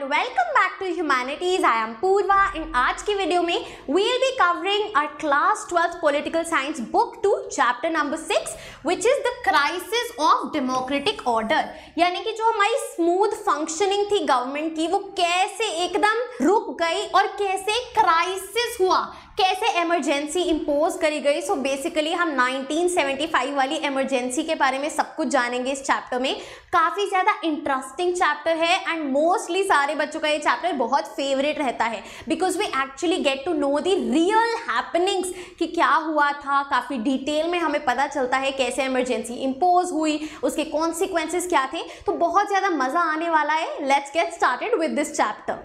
Welcome back to humanities. I am Purva. In आज की video में we will be covering our class 12 political science book 2 chapter number 6 which is the crisis of democratic order. यानी कि जो हमारी smooth functioning थी government की वो कैसे एकदम रुक गई और कैसे क्राइसिस हुआ, कैसे इमरजेंसी इंपोज करी गई। सो बेसिकली हम 1975 वाली इमरजेंसी के बारे में सब कुछ जानेंगे इस चैप्टर में। काफ़ी ज़्यादा इंटरेस्टिंग चैप्टर है एंड मोस्टली सारे बच्चों का ये चैप्टर बहुत फेवरेट रहता है because we actually get to know the real happenings कि क्या हुआ था। काफ़ी डिटेल में हमें पता चलता है कैसे इमरजेंसी इंपोज हुई, उसके कॉन्सिक्वेंसेस क्या थे। तो बहुत ज़्यादा मज़ा आने वाला है। Let's get started with this chapter.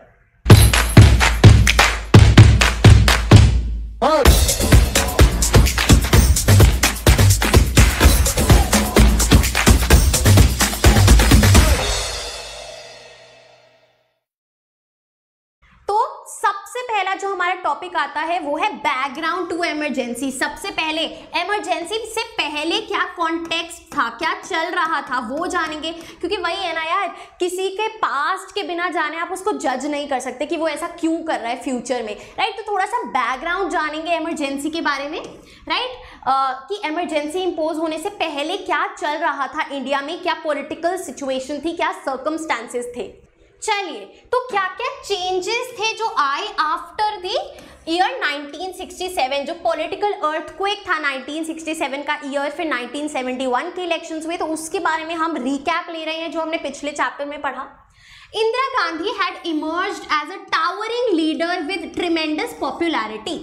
सबसे पहला जो हमारा टॉपिक आता है वो है बैकग्राउंड टू इमरजेंसी। सबसे पहले इमरजेंसी से पहले क्या कॉन्टेक्स्ट था, क्या चल रहा था वो जानेंगे, क्योंकि वही है ना यार, किसी के पास्ट के बिना जाने आप उसको जज नहीं कर सकते कि वो ऐसा क्यों कर रहा है फ्यूचर में, राइट। तो थोड़ा सा बैकग्राउंड जानेंगे इमरजेंसी के बारे में, राइट। कि इमरजेंसी इंपोज होने से पहले क्या चल रहा था इंडिया में, क्या पॉलिटिकल सिचुएशन थी, क्या सर्कमस्टांसेस थे। चलिए, तो क्या क्या चेंजेस थे जो आए आफ्टर द ईयर 1967, जो पॉलिटिकल अर्थक्वेक था 1967 का ईयर, फिर 1971 के इलेक्शंस हुए, तो उसके बारे में हम रिकैप ले रहे हैं जो हमने पिछले चैप्टर में पढ़ा। Indira Gandhi had emerged as a towering leader with tremendous popularity।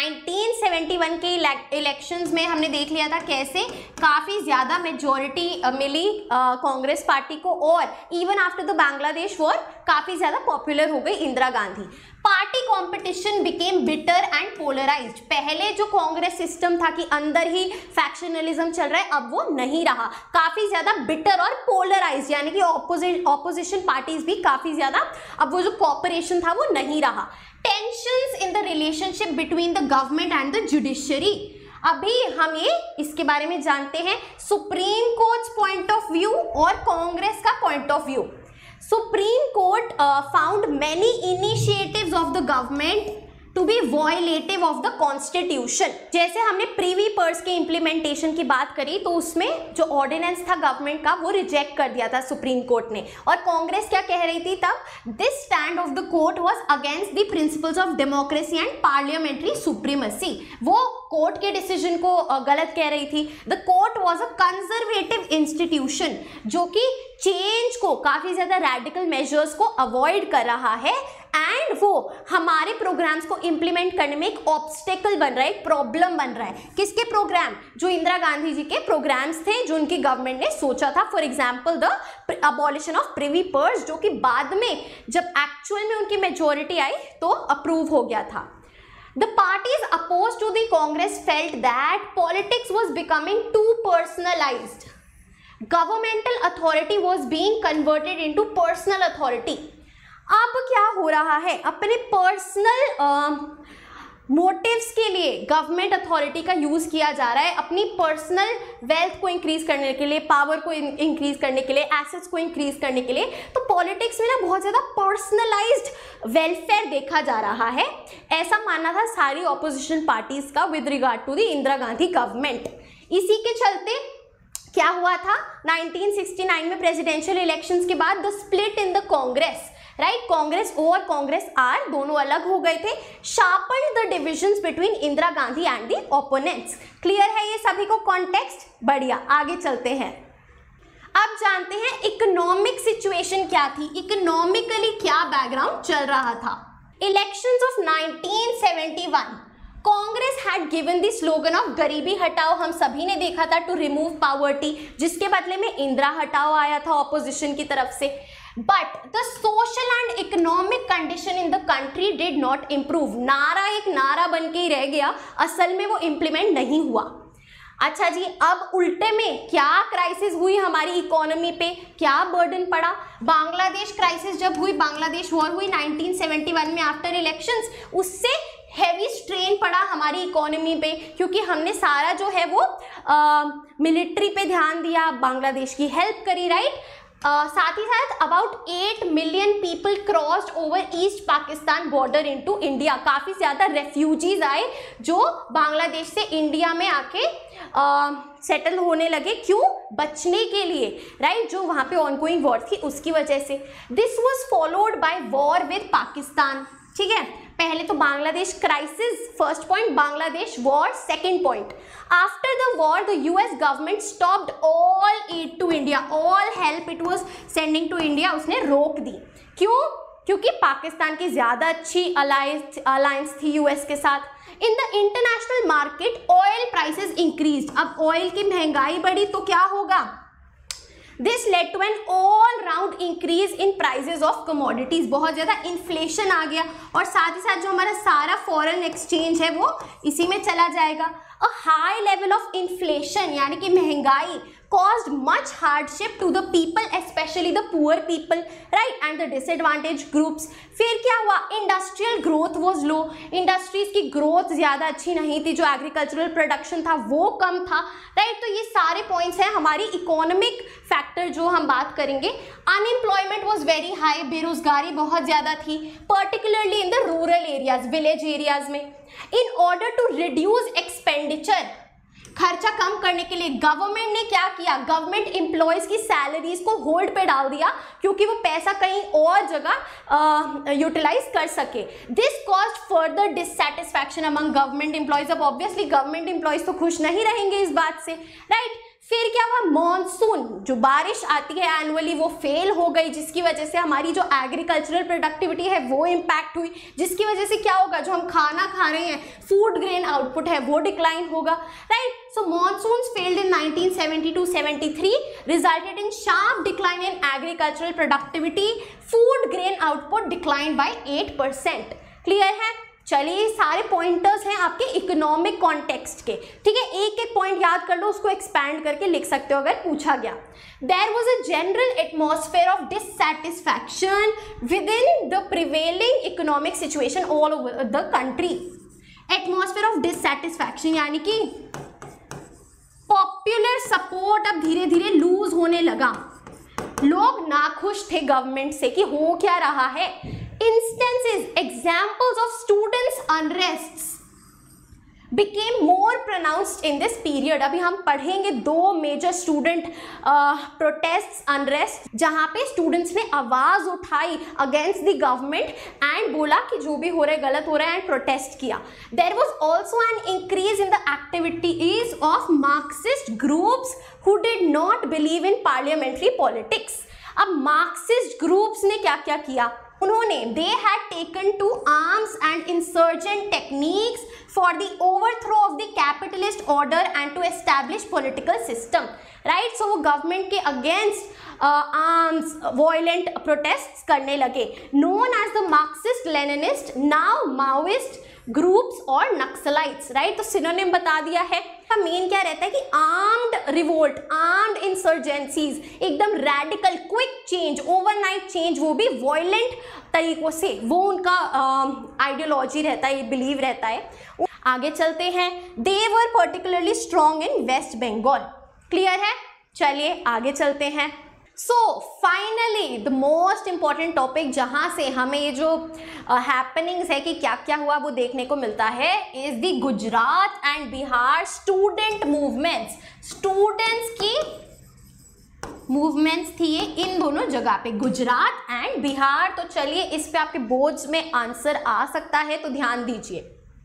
1971 के इलेक्शंस में हमने देख लिया था कैसे काफ़ी ज़्यादा मेजॉरिटी मिली कांग्रेस पार्टी को, और even after the Bangladesh war काफ़ी ज़्यादा पॉपुलर हो गई Indira Gandhi. Party competition became bitter and polarised. पहले जो कांग्रेस सिस्टम था कि अंदर ही फैक्शनलिज्म चल रहा है, अब वो नहीं रहा। काफ़ी ज़्यादा बिटर और पोलराइज्ड, यानी कि ऑपोजिशन पार्टीज भी काफ़ी ज़्यादा, अब वो जो कॉपरेशन था वो नहीं रहा। Tensions in the relationship between the government and the judiciary. अभी हम ये इसके बारे में जानते हैं, supreme court's point of view और कांग्रेस का point of view. Supreme Court found many initiatives of the government to be violative of the Constitution। जैसे हमने प्रीवी पर्स के इम्प्लीमेंटेशन की बात करी तो उसमें जो ऑर्डिनेंस था गवर्नमेंट का वो रिजेक्ट कर दिया था सुप्रीम कोर्ट ने। और कांग्रेस क्या कह रही थी तब, this stand of the court was against the principles of democracy and parliamentary supremacy. वो कोर्ट के डिसीजन को गलत कह रही थी। The court was a conservative institution जो कि चेंज को, काफ़ी ज़्यादा रेडिकल मेजर्स को अवॉइड कर रहा है एंड वो हमारे प्रोग्राम्स को इम्प्लीमेंट करने में एक ऑब्स्टेकल बन रहा है, एक प्रॉब्लम बन रहा है। किसके प्रोग्राम? जो इंदिरा गांधी जी के प्रोग्राम्स थे जो उनकी गवर्नमेंट ने सोचा था। For example the abolition of privy purse, जो कि बाद में जब एक्चुअल में उनकी मेजोरिटी आई तो अप्रूव हो गया था। The parties opposed to the Congress felt that politics was becoming too personalized. Governmental authority was being converted into personal authority। अब क्या हो रहा है, अपने पर्सनल मोटिव्स के लिए गवर्नमेंट अथॉरिटी का यूज़ किया जा रहा है, अपनी पर्सनल वेल्थ को इंक्रीज करने के लिए, पावर को इंक्रीज करने के लिए, एसेट्स को इंक्रीज करने के लिए। तो पॉलिटिक्स में ना बहुत ज़्यादा पर्सनलाइज्ड वेलफेयर देखा जा रहा है, ऐसा मानना था सारी ऑपोजिशन पार्टीज का with regard to the Indira Gandhi government. इसी के चलते क्या हुआ था, 1969 में प्रेसिडेंशियल इलेक्शंस के बाद the split in the Congress, right. Congress O और कांग्रेस आर दोनों अलग हो गए थे। Sharpened the divisions between Indira Gandhi and the opponents. Clear है ये सभी को कॉन्टेक्स्ट? बढ़िया, आगे चलते हैं। अब जानते हैं इकोनॉमिक सिचुएशन क्या थी, इकोनॉमिकली क्या बैकग्राउंड चल रहा था। Elections of 1971, Congress had given the slogan of garibi hatao, हम सभी ने देखा था, टू रिमूव पॉवर्टी, जिसके बदले में इंदिरा हटाओ आया था ऑपोजिशन की तरफ से। But the social and economic condition in the country did not improve. नारा एक नारा बन के ही रह गया, असल में वो इम्प्लीमेंट नहीं हुआ। अच्छा जी, अब उल्टे में क्या क्राइसिस हुई हमारी इकोनॉमी पे, क्या बर्डन पड़ा। बांग्लादेश क्राइसिस जब हुई, बांग्लादेश वॉर हुई 1971 में आफ्टर इलेक्शंस, उससे हैवी स्ट्रेन पड़ा हमारी इकोनॉमी पे, क्योंकि हमने सारा जो है वो मिलिट्री पे ध्यान दिया, बांग्लादेश की हेल्प करी, राइट। साथ ही साथ about 8 million people crossed over east Pakistan border into India. काफी ज्यादा रेफ्यूजीज आए जो बांग्लादेश से इंडिया में आके सेटल होने लगे, क्यों? बचने के लिए, राइट, जो वहां पे ऑनगोइंग वॉर थी उसकी वजह से। This was followed by war with Pakistan, ठीक है। पहले तो Bangladesh crisis, first point, Bangladesh war second point. After the war the US government stopped all aid to India, all help it was sending to India उसने रोक दी। क्यों? क्योंकि पाकिस्तान की ज्यादा अच्छी अलायंस थी यूएस के साथ। In the international market oil prices increased, अब ऑयल की महंगाई बढ़ी तो क्या होगा? This led to an all round increase in prices of commodities, बहुत ज्यादा इन्फ्लेशन आ गया और साथ ही साथ जो हमारा सारा फॉरेन एक्सचेंज है वो इसी में चला जाएगा। A high level of inflation यानी कि महंगाई caused much hardship to the people, especially the poor people, right, and the disadvantaged groups. फिर क्या हुआ? Industrial growth was low, industries की ग्रोथ ज्यादा अच्छी नहीं थी, जो एग्रीकल्चरल प्रोडक्शन था वो कम था, राइट। तो ये सारे पॉइंट्स हैं हमारी इकोनॉमिक फैक्टर जो हम बात करेंगे। अनएम्प्लॉयमेंट वॉज वेरी हाई, बेरोजगारी बहुत ज्यादा थी, particularly in the rural areas, village areas में। In order to reduce expenditure, खर्चा कम करने के लिए गवर्नमेंट ने क्या किया? गवर्नमेंट एम्प्लॉयज की सैलरीज को होल्ड पे डाल दिया क्योंकि वो पैसा कहीं और जगह यूटिलाइज कर सके। This caused further dissatisfaction among government employees. अब ऑब्वियसली गवर्नमेंट एम्प्लॉयज तो खुश नहीं रहेंगे इस बात से, राइट। फिर क्या हुआ? मॉनसून, जो बारिश आती है एनुअली, वो फेल हो गई, जिसकी वजह से हमारी जो एग्रीकल्चरल प्रोडक्टिविटी है वो इम्पैक्ट हुई, जिसकी वजह से क्या होगा? जो हम खाना खा रहे हैं, फूड ग्रेन आउटपुट है वो डिक्लाइन होगा, right. So monsoons failed in 1972-73, resulted in sharp decline in agricultural productivity, food grain output decline by 8%। Clear है? चलिए, सारे पॉइंटर्स हैं आपके इकोनॉमिक कॉन्टेक्स्ट के, ठीक है। एक एक पॉइंट याद कर लो, उसको एक्सपैंड करके लिख सकते हो अगर पूछा गया। There was a general atmosphere of dissatisfaction within the prevailing economic situation all over the country. Atmosphere of dissatisfaction यानी कि पॉपुलर सपोर्ट अब धीरे धीरे लूज होने लगा, लोग नाखुश थे गवर्नमेंट से कि हो क्या रहा है। Instances, examples of students' unrests became more pronounced in this period. अभी हम पढ़ेंगे दो मेजर स्टूडेंट प्रोटेस्ट, अनरेस्ट, जहां पे स्टूडेंट्स ने आवाज उठाई अगेंस्ट द गवर्नमेंट एंड बोला कि जो भी हो रहा है गलत हो रहा है, एंड प्रोटेस्ट किया। There was also an increase in the activities of Marxist groups who did not believe in parliamentary politics. अब मार्क्सिस्ट ग्रुप्स ने क्या क्या किया? उन्होंने they had taken to arms and insurgent techniques for the overthrow of the capitalist order and to establish political system, right. So वो government के against arms violent protest करने लगे, known as the Marxist Leninist, now Maoist groups और Naxalites, right. तो synonym बता दिया है। Main क्या रहता है कि आर्म्ड रिवोल्ट, आर्म्ड इंसर्जेंसीज, एकदम radical quick change, overnight change, वो भी वायलेंट तरीकों से, वो उनका आइडियोलॉजी रहता है, ये बिलीव रहता है। आगे चलते हैं। They were particularly strong in West Bengal. Clear है? चलिए आगे चलते हैं। So finally the most important topic जहां से हमें ये जो हैपनिंग्स है कि क्या क्या हुआ वो देखने को मिलता है, is the Gujarat and Bihar student movements. Students की मूवमेंट्स थी ये इन दोनों जगह पे, गुजरात एंड बिहार। तो चलिए इस पे आपके बोर्ड्स में आंसर आ सकता है, तो ध्यान दीजिए।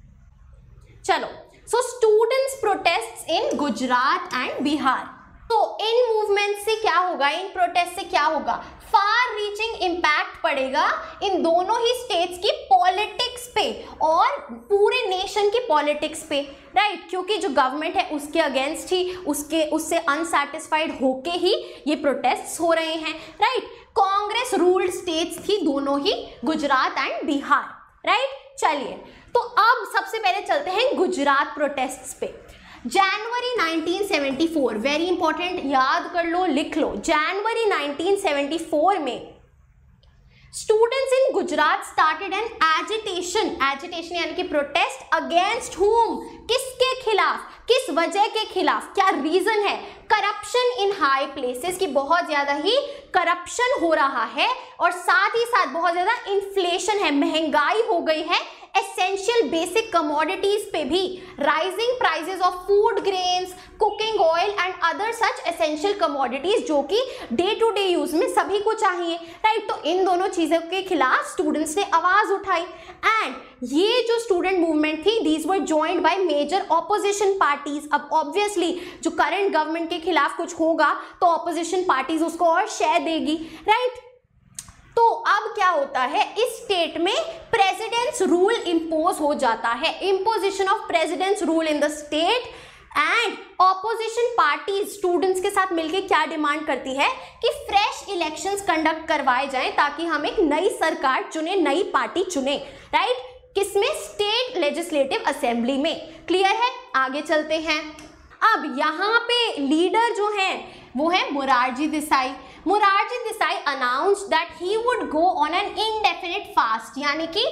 चलो, so students protest in Gujarat and Bihar. तो इन मूवमेंट से क्या होगा, इन प्रोटेस्ट से क्या होगा? फार रीचिंग इम्पैक्ट पड़ेगा इन दोनों ही स्टेट्स की पॉलिटिक्स पे और पूरे नेशन की पॉलिटिक्स पे, राइट। क्योंकि जो गवर्नमेंट है उसके अगेंस्ट ही, उससे अनसैटिस्फाइड होके ही ये प्रोटेस्ट्स हो रहे हैं, राइट। कांग्रेस रूल्ड स्टेट्स थी दोनों ही, गुजरात एंड बिहार, राइट। चलिए, तो अब सबसे पहले चलते हैं गुजरात प्रोटेस्ट्स पे। जनवरी 1974, वेरी इंपॉर्टेंट, याद कर लो, लिख लो। जनवरी 1974 में students in Gujarat started an agitation, agitation यानी कि प्रोटेस्ट अगेंस्ट हुम, किसके खिलाफ, किस वजह के खिलाफ, क्या रीजन है, करप्शन इन हाई प्लेसेस, की बहुत ज्यादा ही करप्शन हो रहा है और साथ ही साथ बहुत ज्यादा इन्फ्लेशन है, महंगाई हो गई है एसेंशियल बेसिक कमोडिटीज पे भी, rising prices of food grains, cooking oil and other such essential commodities जो कि डे टू डे यूज में सभी को चाहिए, राइट। तो इन दोनों चीजों के खिलाफ स्टूडेंट्स ने आवाज उठाई एंड ये जो स्टूडेंट मूवमेंट थी these were joined by major opposition parties. अब ऑब्वियसली जो करंट गवर्नमेंट के खिलाफ कुछ होगा तो ऑपोजिशन पार्टीज उसको और शेयर देगी, राइट। तो अब क्या होता है, इस स्टेट में प्रेसिडेंट्स रूल इंपोज हो जाता है, imposition of president's rule in the state and opposition party students के साथ मिलकर क्या डिमांड करती है कि फ्रेश इलेक्शंस कंडक्ट करवाए जाएं ताकि हम एक नई सरकार चुने, नई पार्टी चुने, राइट। किसमें, स्टेट लेजिस्लेटिव असेंबली में। क्लियर है, आगे चलते हैं। अब यहाँ पे लीडर जो है वो है Morarji Desai. Morarji Desai announced that he would go on an indefinite fast, यानी कि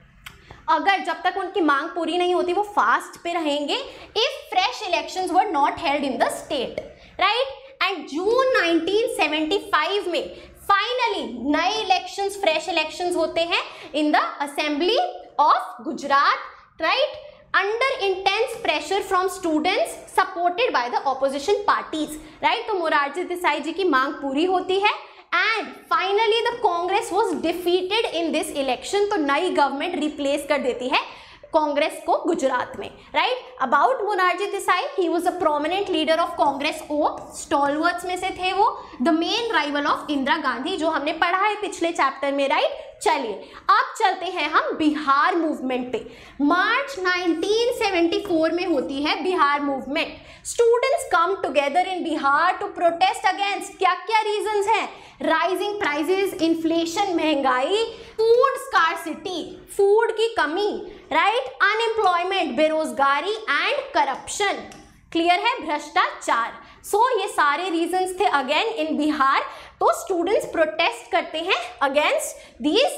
अगर जब तक उनकी मांग पूरी नहीं होती वो फास्ट पे रहेंगे if fresh elections were not held in the state, right. And जून 1975 में फाइनली नए इलेक्शंस, फ्रेश इलेक्शंस होते हैं in the assembly of Gujarat, right, under intense pressure from students supported by the opposition parties, right. तो मोरारजी देसाई जी की मांग पूरी होती है and finally the Congress was defeated in this election. तो नई गवर्नमेंट रिप्लेस कर देती है कांग्रेस को गुजरात में, right. About Morarji Desai, he was a prominent leader of Congress O stalwarts में से थे वो, the main rival of Indira Gandhi, जो हमने पढ़ा है पिछले चैप्टर में, राइट। चलिए अब चलते हैं हम बिहार मूवमेंट पे। मार्च 1974 में होती है Bihar movement. Students come together in Bihar to protest against, क्या क्या रीजंस हैं, राइजिंग प्राइसेस, इन्फ्लेशन, महंगाई, फूड स्कार्सिटी, फूड की कमी, राइट, अनएम्प्लॉयमेंट, बेरोजगारी एंड करप्शन। क्लियर है, भ्रष्टाचार। सो ये सारे रीजंस थे अगेन इन बिहार। तो स्टूडेंट्स प्रोटेस्ट करते हैं अगेंस्ट दीज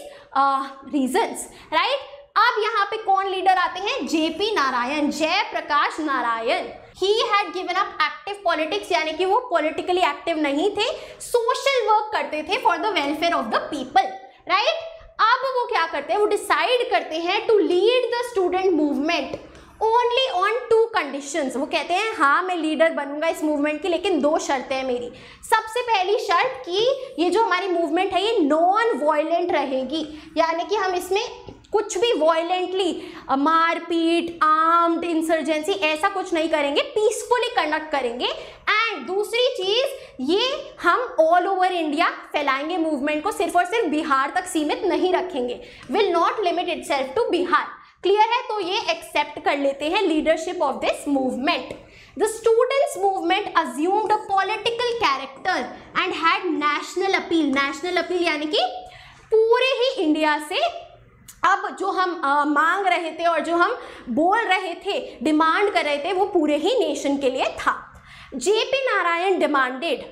रीजंस, राइट। अब यहाँ पे कौन लीडर आते हैं, JP Narayan, Jayaprakash Narayan. He had given up active politics, यानी कि वो पॉलिटिकली एक्टिव नहीं थे, सोशल वर्क करते थे for the welfare of the people, right. अब वो क्या करते हैं, वो डिसाइड करते हैं to lead the student movement only on 2 conditions. वो कहते हैं हाँ मैं लीडर बनूंगा इस मूवमेंट की, लेकिन 2 शर्तें हैं मेरी। सबसे पहली शर्त कि ये जो हमारी मूवमेंट है ये नॉन वायलेंट रहेगी, यानी कि हम इसमें कुछ भी वायलेंटली मारपीट, आर्म्ड इंसर्जेंसी ऐसा कुछ नहीं करेंगे, पीसफुली कंडक्ट करेंगे। एंड दूसरी चीज, ये हम ऑल ओवर इंडिया फैलाएंगे मूवमेंट को, सिर्फ और सिर्फ बिहार तक सीमित नहीं रखेंगे, will not limit itself to Bihar. Clear है, तो ये एक्सेप्ट कर लेते हैं leadership of this movement. The students movement assumed a political character and had national appeal. National appeal यानी कि पूरे ही इंडिया से अब जो हम मांग रहे थे और जो हम बोल रहे थे, डिमांड कर रहे थे, वो पूरे ही नेशन के लिए था। जेपी नारायण डिमांडेड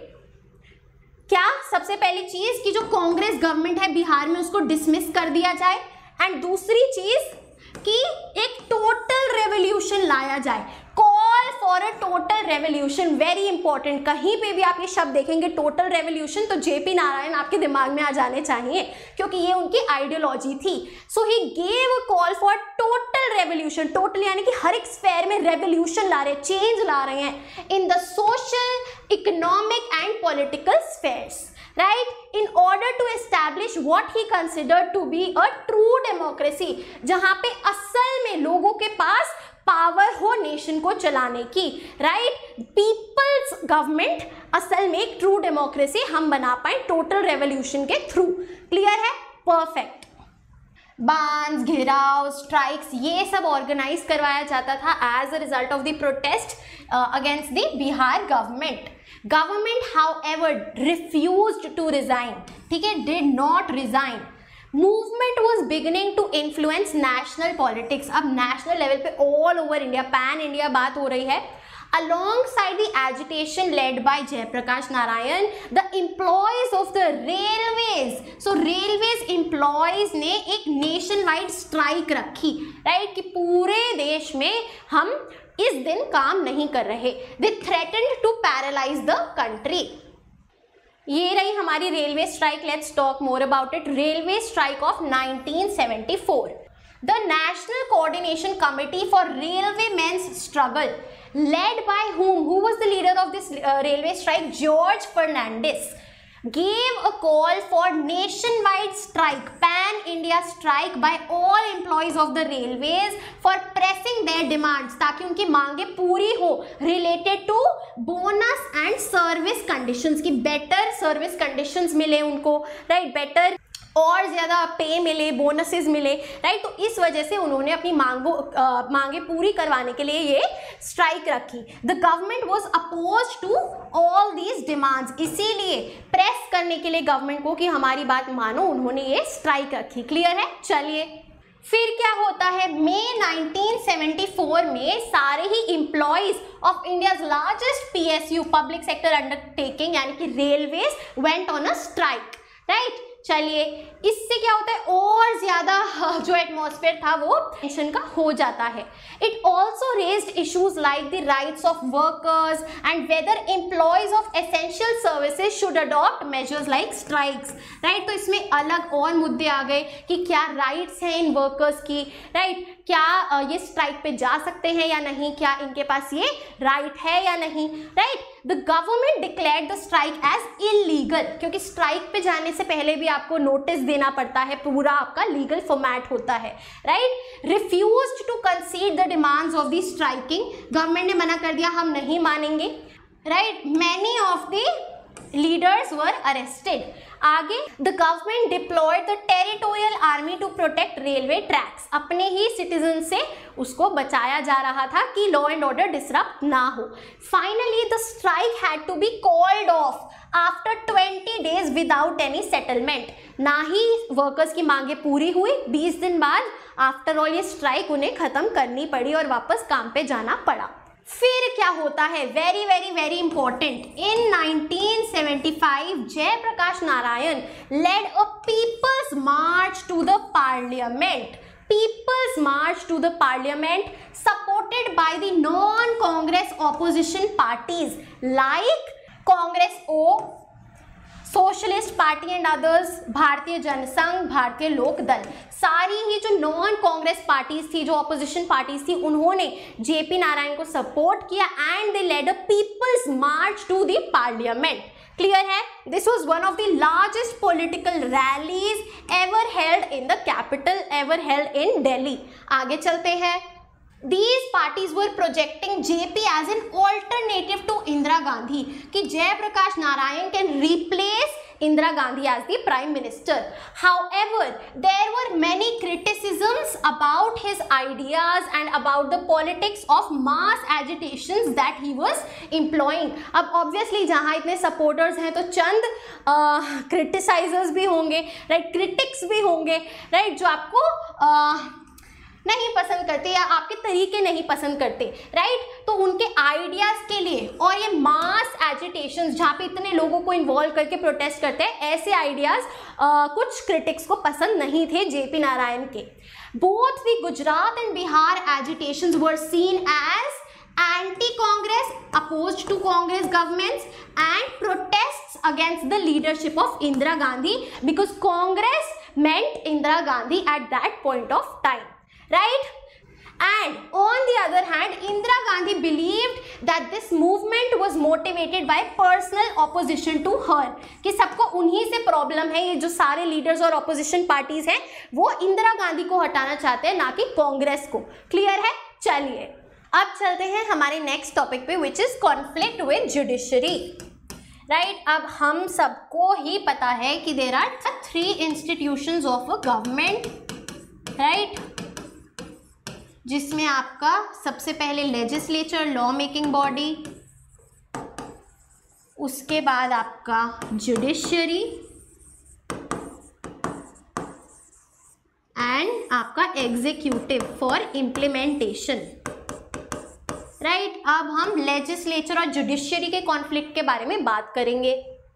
क्या, सबसे पहली चीज कि जो कांग्रेस गवर्नमेंट है बिहार में उसको डिसमिस कर दिया जाए, एंड दूसरी चीज कि एक टोटल रेवोल्यूशन लाया जाए, call for a total revolution, very important. कहीं पे भी आप ये शब्द देखेंगे टोटल रेवोल्यूशन तो जेपी नारायण आपके दिमाग में आ जाने चाहिए, क्योंकि ये उनकी आइडियोलॉजी थी। So he gave a call for total revolution, total यानी कि हर एक स्फेयर में रेवोल्यूशन ला रहे, चेंज ला रहे हैं in the social, economic and political spheres, right, in order to establish what he considered to be a true democracy, जहां पे असल में लोगों के पास पावर हो नेशन को चलाने की, राइट, पीपल्स गवर्नमेंट, असल में एक ट्रू डेमोक्रेसी हम बना पाए टोटल रेवोल्यूशन के थ्रू। क्लियर है, परफेक्ट। बांस, घेराव, स्ट्राइक्स ये सब ऑर्गेनाइज करवाया जाता था as a result of the protest against the Bihar government. Government, however, refused to resign. ठीक है, did not resign. Movement was beginning to influence national politics. अब national level पे all over India, pan India बात हो रही है। Alongside the agitation led by Jayaprakash Narayan, the employees of the railways, so railways employees ने एक nationwide strike रखी, right, कि पूरे देश में हम इस दिन काम नहीं कर रहे. They threatened to paralyze the country. ये रही हमारी railway strike. Let's talk more about it. Railway strike of 1974. The National Coordination Committee for Railwaymen's Struggle, led by whom? Who was the leader of this railway strike? George Fernandez. Gave a call for nationwide strike, pan-India strike by all employees of the railways for pressing their demands, ताकि उनकी मांगे पूरी हो related to bonus and service conditions, कि better service conditions मिले उनको, right, better और ज़्यादा पे मिले, बोनसेस मिले, राइट. तो इस वजह से उन्होंने अपनी मांगे पूरी करवाने के लिए ये स्ट्राइक रखी. The government was oppose to all these demands. इसीलिए प्रेस करने के लिए गवर्नमेंट को कि हमारी बात मानो, उन्होंने ये स्ट्राइक रखी. क्लियर है. चलिए फिर क्या होता है. मई 1974 में सारे ही employees of India's largest PSU, public sector undertaking, यानी कि railways, went on a strike, right. चलिए इससे क्या होता है, और ज्यादा जो एटमॉस्फेयर था वो टेंशन का हो जाता है. It also raised issues like the rights of workers and whether employees of essential services should adopt measures like strikes, right. तो इसमें अलग और मुद्दे आ गए कि क्या राइट्स हैं इन वर्कर्स की, राइट, क्या ये स्ट्राइक पे जा सकते हैं या नहीं, क्या इनके पास ये राइट है या नहीं, right. The government declared the strike as illegal, क्योंकि स्ट्राइक पे जाने से पहले भी आपको नोटिस देना पड़ता है, पूरा आपका लीगल फॉर्मेट होता है, right. Refused to concede the demands of the striking, government ने मना कर दिया, हम नहीं मानेंगे, right. Many of the leaders were arrested. आगे the government deployed the territorial army to protect railway tracks. अपने ही सिटीजन से उसको बचाया जा रहा था कि लॉ एंड ऑर्डर डिसरप्ट ना हो. Finally the strike had to be called off after 20 days without any settlement. ना ही वर्कर्स की मांगे पूरी हुई, 20 दिन बाद आफ्टर ऑल ये स्ट्राइक उन्हें खत्म करनी पड़ी और वापस काम पे जाना पड़ा. फिर क्या होता है, very very very important. In 1975 Jayaprakash Narayan led a people's march to the parliament. People's March to the Parliament, supported by the non-Congress opposition parties like Congress O, socialist party and others, Bharatiya Jana Sangh, भारतीय लोक दल. सारी ही जो नॉन कांग्रेस पार्टीज थी, जो opposition parties थी, उन्होंने JP Narayan को सपोर्ट किया and they led a people's march to the parliament. Clear है. This was one of the largest political rallies ever held in the capital, ever held in Delhi. आगे चलते हैं. These parties were projecting JP as an alternative to Indira Gandhi, कि Jayaprakash Narayan can replace Indira Gandhi as the Prime Minister. However, there were many criticisms about his ideas and about the politics of mass agitations that he was employing. अब obviously जहाँ इतने supporters हैं तो चंद criticizers भी होंगे, right, critics भी होंगे, right, जो आपको नहीं पसंद करते या आपके तरीके नहीं पसंद करते, राइट. तो उनके आइडियाज़ के लिए और ये मास एजिटेशंस जहाँ पे इतने लोगों को इन्वॉल्व करके प्रोटेस्ट करते हैं, ऐसे आइडियाज़ कुछ क्रिटिक्स को पसंद नहीं थे जेपी नारायण के. Both the Gujarat and Bihar agitations were seen as anti-Congress, opposed to Congress governments, and protests against the leadership of Indira Gandhi, because Congress meant Indira Gandhi at that point of time. Right? And on the other hand, Indira Gandhi believed that this movement was motivated by personal opposition to her, कि सबको उन्हीं से problem है. ये जो सारे leaders और opposition parties हैं वो इंदिरा गांधी को हटाना चाहते हैं, ना कि कांग्रेस को. क्लियर है. चलिए अब चलते हैं हमारे नेक्स्ट टॉपिक पे, which is conflict with judiciary. Right. अब हम सबको ही पता है कि there are 3 institutions of a government, right, जिसमें आपका सबसे पहले लेजिस्लेचर, लॉ मेकिंग बॉडी, उसके बाद आपका जुडिशरी एंड आपका एग्जीक्यूटिव फॉर इम्प्लीमेंटेशन, राइट. अब हम लेजिस्लेचर और जुडिशियरी के कॉन्फ्लिक्ट के बारे में बात करेंगे।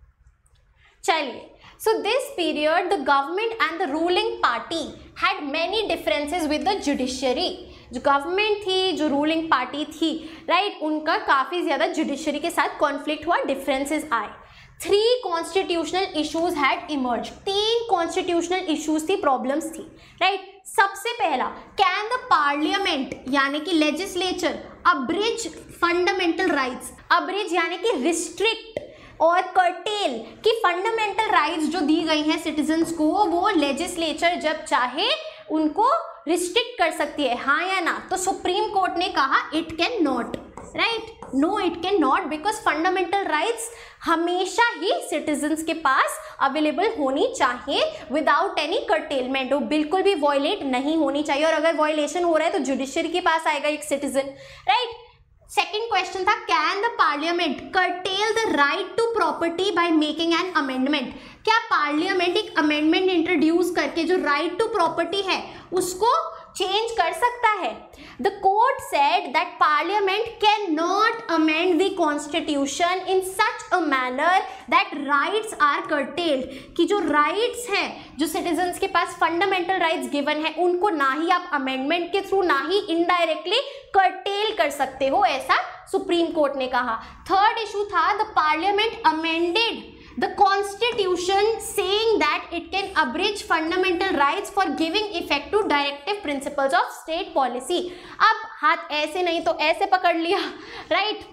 चलिए, so this period the government and the ruling party had many differences with the judiciary। जो गवर्नमेंट थी, जो रूलिंग पार्टी थी, राइट, उनका काफी ज्यादा जुडिशरी के साथ कॉन्फ्लिक्ट हुआ, डिफरेंसेस आए। 3 constitutional issues had emerge, 3 constitutional issues थी, प्रॉब्लम्स थी, राइट। सबसे पहला, कैन द पार्लियामेंट यानी कि legislature abridge fundamental rights, abridge यानी कि रिस्ट्रिक्ट और कर्टेल की फंडामेंटल राइट्स जो दी गई हैं सिटीजन्स को, वो लेजिस्लेचर जब चाहे उनको रिस्ट्रिक्ट कर सकती है, हाँ या ना। तो सुप्रीम कोर्ट ने कहा it can not, right, no it can not, because fundamental rights हमेशा ही सिटीजन्स के पास अवेलेबल होनी चाहिए विदाउट एनी कर्टेलमेंट, वो बिल्कुल भी वॉयलेट नहीं होनी चाहिए, और अगर वॉयलेशन हो रहा है तो जुडिशरी के पास आएगा एक सिटीजन, राइट। सेकेंड क्वेश्चन था, can the parliament curtail the right to property by making an amendment, क्या पार्लियामेंट एक अमेंडमेंट इंट्रोड्यूस करके जो राइट टू प्रॉपर्टी है उसको चेंज कर सकता है। The court said that parliament can not amend the constitution in such a manner that rights are curtailed, कि जो राइट्स हैं, जो सिटीजन्स के पास फंडामेंटल राइट्स गिवन है, उनको ना ही आप अमेंडमेंट के थ्रू ना ही इनडायरेक्टली कर्टेल कर सकते हो, ऐसा सुप्रीम कोर्ट ने कहा। थर्ड इशू था, the parliament amended the constitution saying that it can abridge fundamental rights for giving effect to directive principles of state policy। अब हाथ ऐसे नहीं तो ऐसे पकड़ लिया, राइट।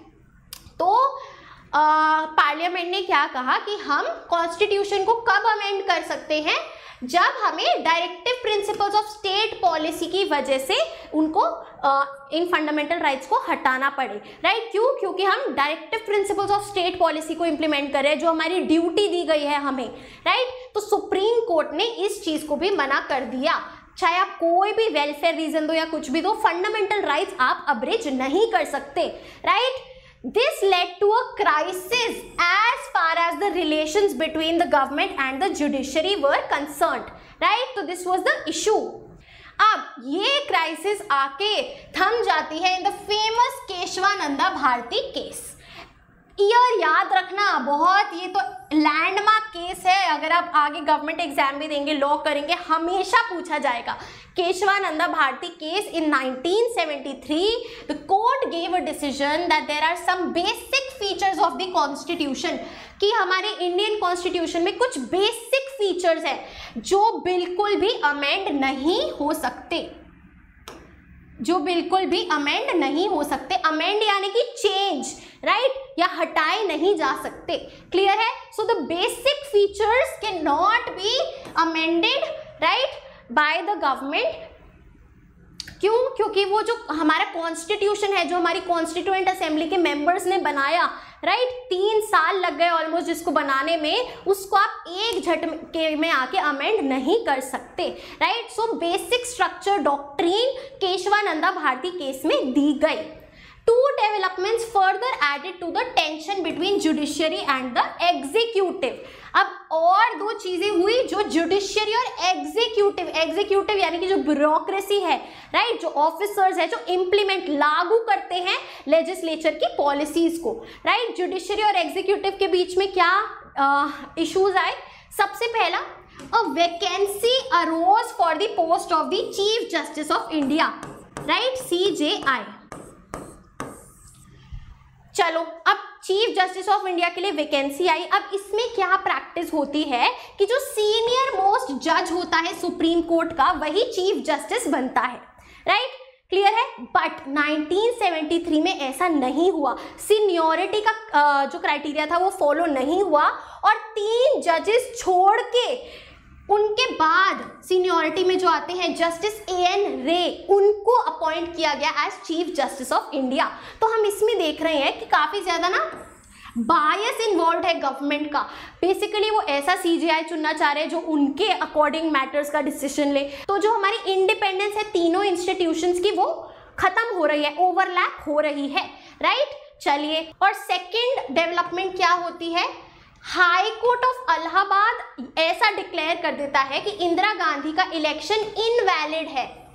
तो पार्लियामेंट ने क्या कहा कि हम कॉन्स्टिट्यूशन को कब अमेंड कर सकते हैं, जब हमें directive principles of state policy की वजह से उनको इन फंडामेंटल राइट्स को हटाना पड़े, राइट। क्यों? क्योंकि हम directive principles of state policy को इंप्लीमेंट कर रहे हैं, जो हमारी ड्यूटी दी गई है हमें, राइट। तो सुप्रीम कोर्ट ने इस चीज को भी मना कर दिया, चाहे आप कोई भी वेलफेयर रीजन दो या कुछ भी दो, फंडामेंटल राइट्स आप अब्रिज नहीं कर सकते, right. This led to a crisis as far as the relations between the government and the judiciary were concerned, right? So this was the issue. अब ये क्राइसिस आके थम जाती है in the famous Kesavananda Bharati case. Year याद रखना, बहुत ये तो लैंडमार्क केस है, अगर आप आगे गवर्नमेंट एग्जाम भी देंगे, लॉ करेंगे, हमेशा पूछा जाएगा। Kesavananda Bharati case in 1973, the court gave a decision that there are some basic features of the constitution, कि हमारे इंडियन कॉन्स्टिट्यूशन में कुछ बेसिक फीचर्स हैं जो बिल्कुल भी अमेंड नहीं हो सकते, जो बिल्कुल भी अमेंड नहीं हो सकते। अमेंड यानी कि चेंज, राइट, या हटाए नहीं जा सकते, क्लियर है। So the basic features can not be amended, right, by the government. क्यों? क्योंकि वो जो हमारा कॉन्स्टिट्यूशन है, जो हमारी कॉन्स्टिट्यूएंट असेंबली के मेंबर्स ने बनाया, राइट, 3 साल लग गए ऑलमोस्ट जिसको बनाने में, उसको आप एक झटके में आके अमेंड नहीं कर सकते, right. So basic structure doctrine Kesavananda Bharati case में दी गई। 2 developments further added to the tension between judiciary and the executive। अब और 2 चीजें हुई जो जुडिशियरी और एग्जीक्यूटिव यानी कि जो ब्यूरोक्रेसी है, राइट, जो ऑफिसर्स है, जो इम्प्लीमेंट लागू करते हैं लेजिस्लेचर की पॉलिसीज को, राइट, जुडिशियरी और एग्जीक्यूटिव के बीच में क्या इश्यूज आए। सबसे पहला, a vacancy arose for the post of the chief justice of India, right, CJI। चलो, अब चीफ जस्टिस ऑफ इंडिया के लिए वैकेंसी आई। अब इसमें क्या प्रैक्टिस होती है कि जो सीनियर मोस्ट जज होता है सुप्रीम कोर्ट का, वही चीफ जस्टिस बनता है, राइट, क्लियर है। बट 1973 में ऐसा नहीं हुआ, सीनियोरिटी का जो क्राइटेरिया था वो फॉलो नहीं हुआ, और 3 जजेस छोड़ के उनके बाद सीनियोरिटी में जो आते हैं जस्टिस AN रे, उनको अपॉइंट किया गया as chief justice of India. तो हम इसमें देख रहे हैं कि काफी ज्यादा ना बायस इन्वॉल्व है गवर्नमेंट का। बेसिकली वो ऐसा CJI चुनना चाह रहे हैं जो उनके अकॉर्डिंग मैटर्स का डिसीजन ले। तो जो हमारी इंडिपेंडेंस है तीनों इंस्टीट्यूशंस की, वो खत्म हो रही है, ओवरलैप हो रही है, राइट। चलिए, और सेकेंड डेवलपमेंट क्या होती है, हाई कोर्ट ऑफ इलाहाबाद ऐसा डिक्लेयर कर देता है कि इंदिरा गांधी का इलेक्शन इनवैलिड है,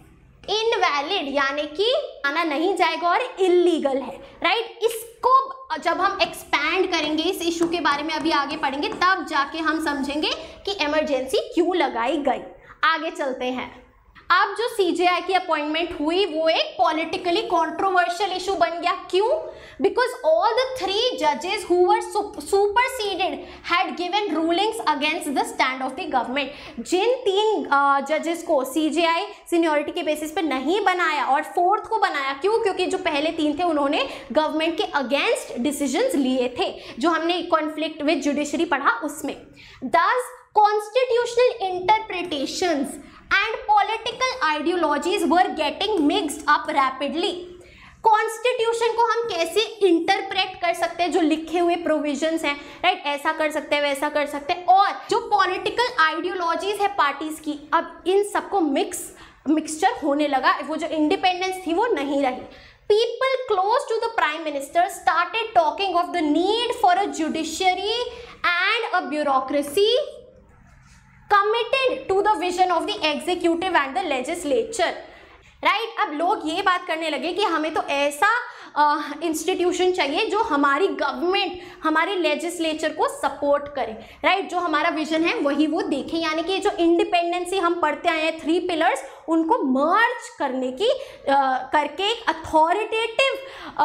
इनवैलिड यानी कि आना नहीं जाएगा और इलीगल है, राइट। इसको जब हम एक्सपैंड करेंगे इस इशू के बारे में, अभी आगे पढ़ेंगे, तब जाके हम समझेंगे कि इमरजेंसी क्यों लगाई गई। आगे चलते हैं। अब जो सीजेआई की अपॉइंटमेंट हुई वो एक पॉलिटिकली कंट्रोवर्शियल इशू बन गया। क्यों? बिकॉज ऑल द 3 जजेस who were superseded had given rulings against the stand of the government. जिन 3 जजेस को सीजेआई सीनियरिटी के बेसिस पे नहीं बनाया और 4th को बनाया, क्यों? क्योंकि जो पहले 3 थे उन्होंने गवर्नमेंट के अगेंस्ट डिसीजंस लिए थे, जो हमने कॉन्फ्लिक्ट विद जुडिशरी पढ़ा उसमें। दस constitutional interpretations and political ideologies were getting mixed up rapidly। Constitution को हम कैसे इंटरप्रेट कर सकते हैं, जो लिखे हुए प्रोविजंस हैं, राइट, ऐसा कर सकते हैं वैसा कर सकते हैं, और जो पॉलिटिकल आइडियोलॉजीज है पार्टीज की, अब इन सबको मिक्सचर होने लगा। वो जो इंडिपेंडेंस थी वो नहीं रही। People close to the prime minister started talking of the need for a judiciary and a bureaucracy committed to the vision of the executive and the legislature, right। अब लोग ये बात करने लगे कि हमें तो ऐसा इंस्टीट्यूशन चाहिए जो हमारी गवर्नमेंट, हमारे लेजिस्लेचर को सपोर्ट करे, राइट। जो हमारा विजन है वही वो देखे, यानी कि जो इंडिपेंडेंसी हम पढ़ते आए हैं 3 पिलर्स, उनको मर्ज करने की करके एक अथॉरिटेटिव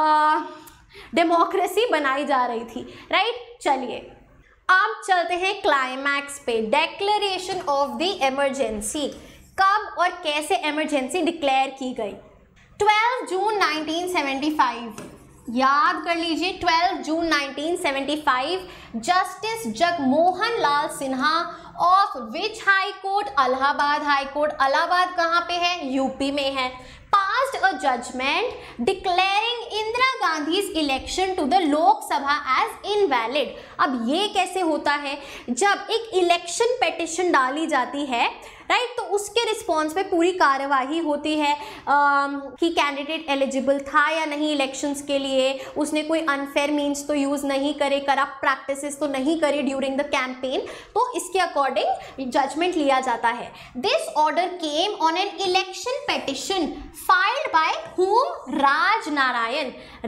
डेमोक्रेसी बनाई जा रही थी, राइट। चलिए अब चलते हैं क्लाइमैक्स पे, डेक्लेरेशन ऑफ द इमरजेंसी। कब और कैसे इमरजेंसी डिक्लेयर की गई? 12 जून 1975, याद कर लीजिए, 12 June 1975 justice Jagmohan Lal Sinha of which high court? Allahabad high court. Allahabad कहाँ पे है? यूपी में है। passed a judgment declaring Indira Gandhi's election to the Lok Sabha as invalid। अब ये कैसे होता है? जब एक इलेक्शन पेटिशन डाली जाती है, राइट, तो उसके रिस्पॉन्स पे पूरी कार्यवाही होती है कि कैंडिडेट एलिजिबल था या नहीं इलेक्शंस के लिए, उसने कोई अनफेयर मीन्स तो यूज़ नहीं करे, करप्ट प्रैक्टिसेस तो नहीं करे ड्यूरिंग द कैंपेन, तो इसके अकॉर्डिंग जजमेंट लिया जाता है। This order came on an election petition filed by whom? Raj Narayan,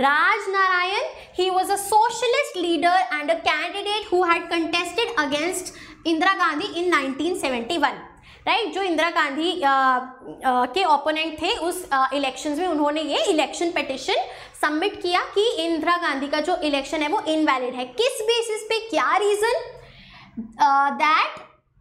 he was a socialist leader and a candidate who had contested against Indira Gandhi in 1971, राइट। जो इंदिरा गांधी के opponent थे उस इलेक्शंस में, उन्होंने ये इलेक्शन पिटिशन सबमिट किया कि इंदिरा गांधी का जो इलेक्शन है वो इनवैलिड है। किस बेसिस पे? क्या reason? That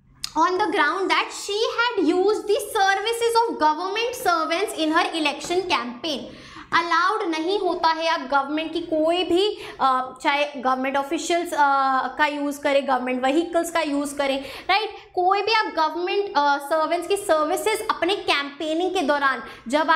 on the ground that she had used the services of government servants in her election campaign। Allowed नहीं होता है अब गवर्नमेंट की कोई भी चाहे गवर्नमेंट ऑफिशियल्स का यूज़ करें, गवर्नमेंट व्हीकल्स का यूज़ करें, राइट, कोई भी आप गवर्नमेंट सर्वेंट्स की सर्विसेज अपने कैंपेनिंग के दौरान, जब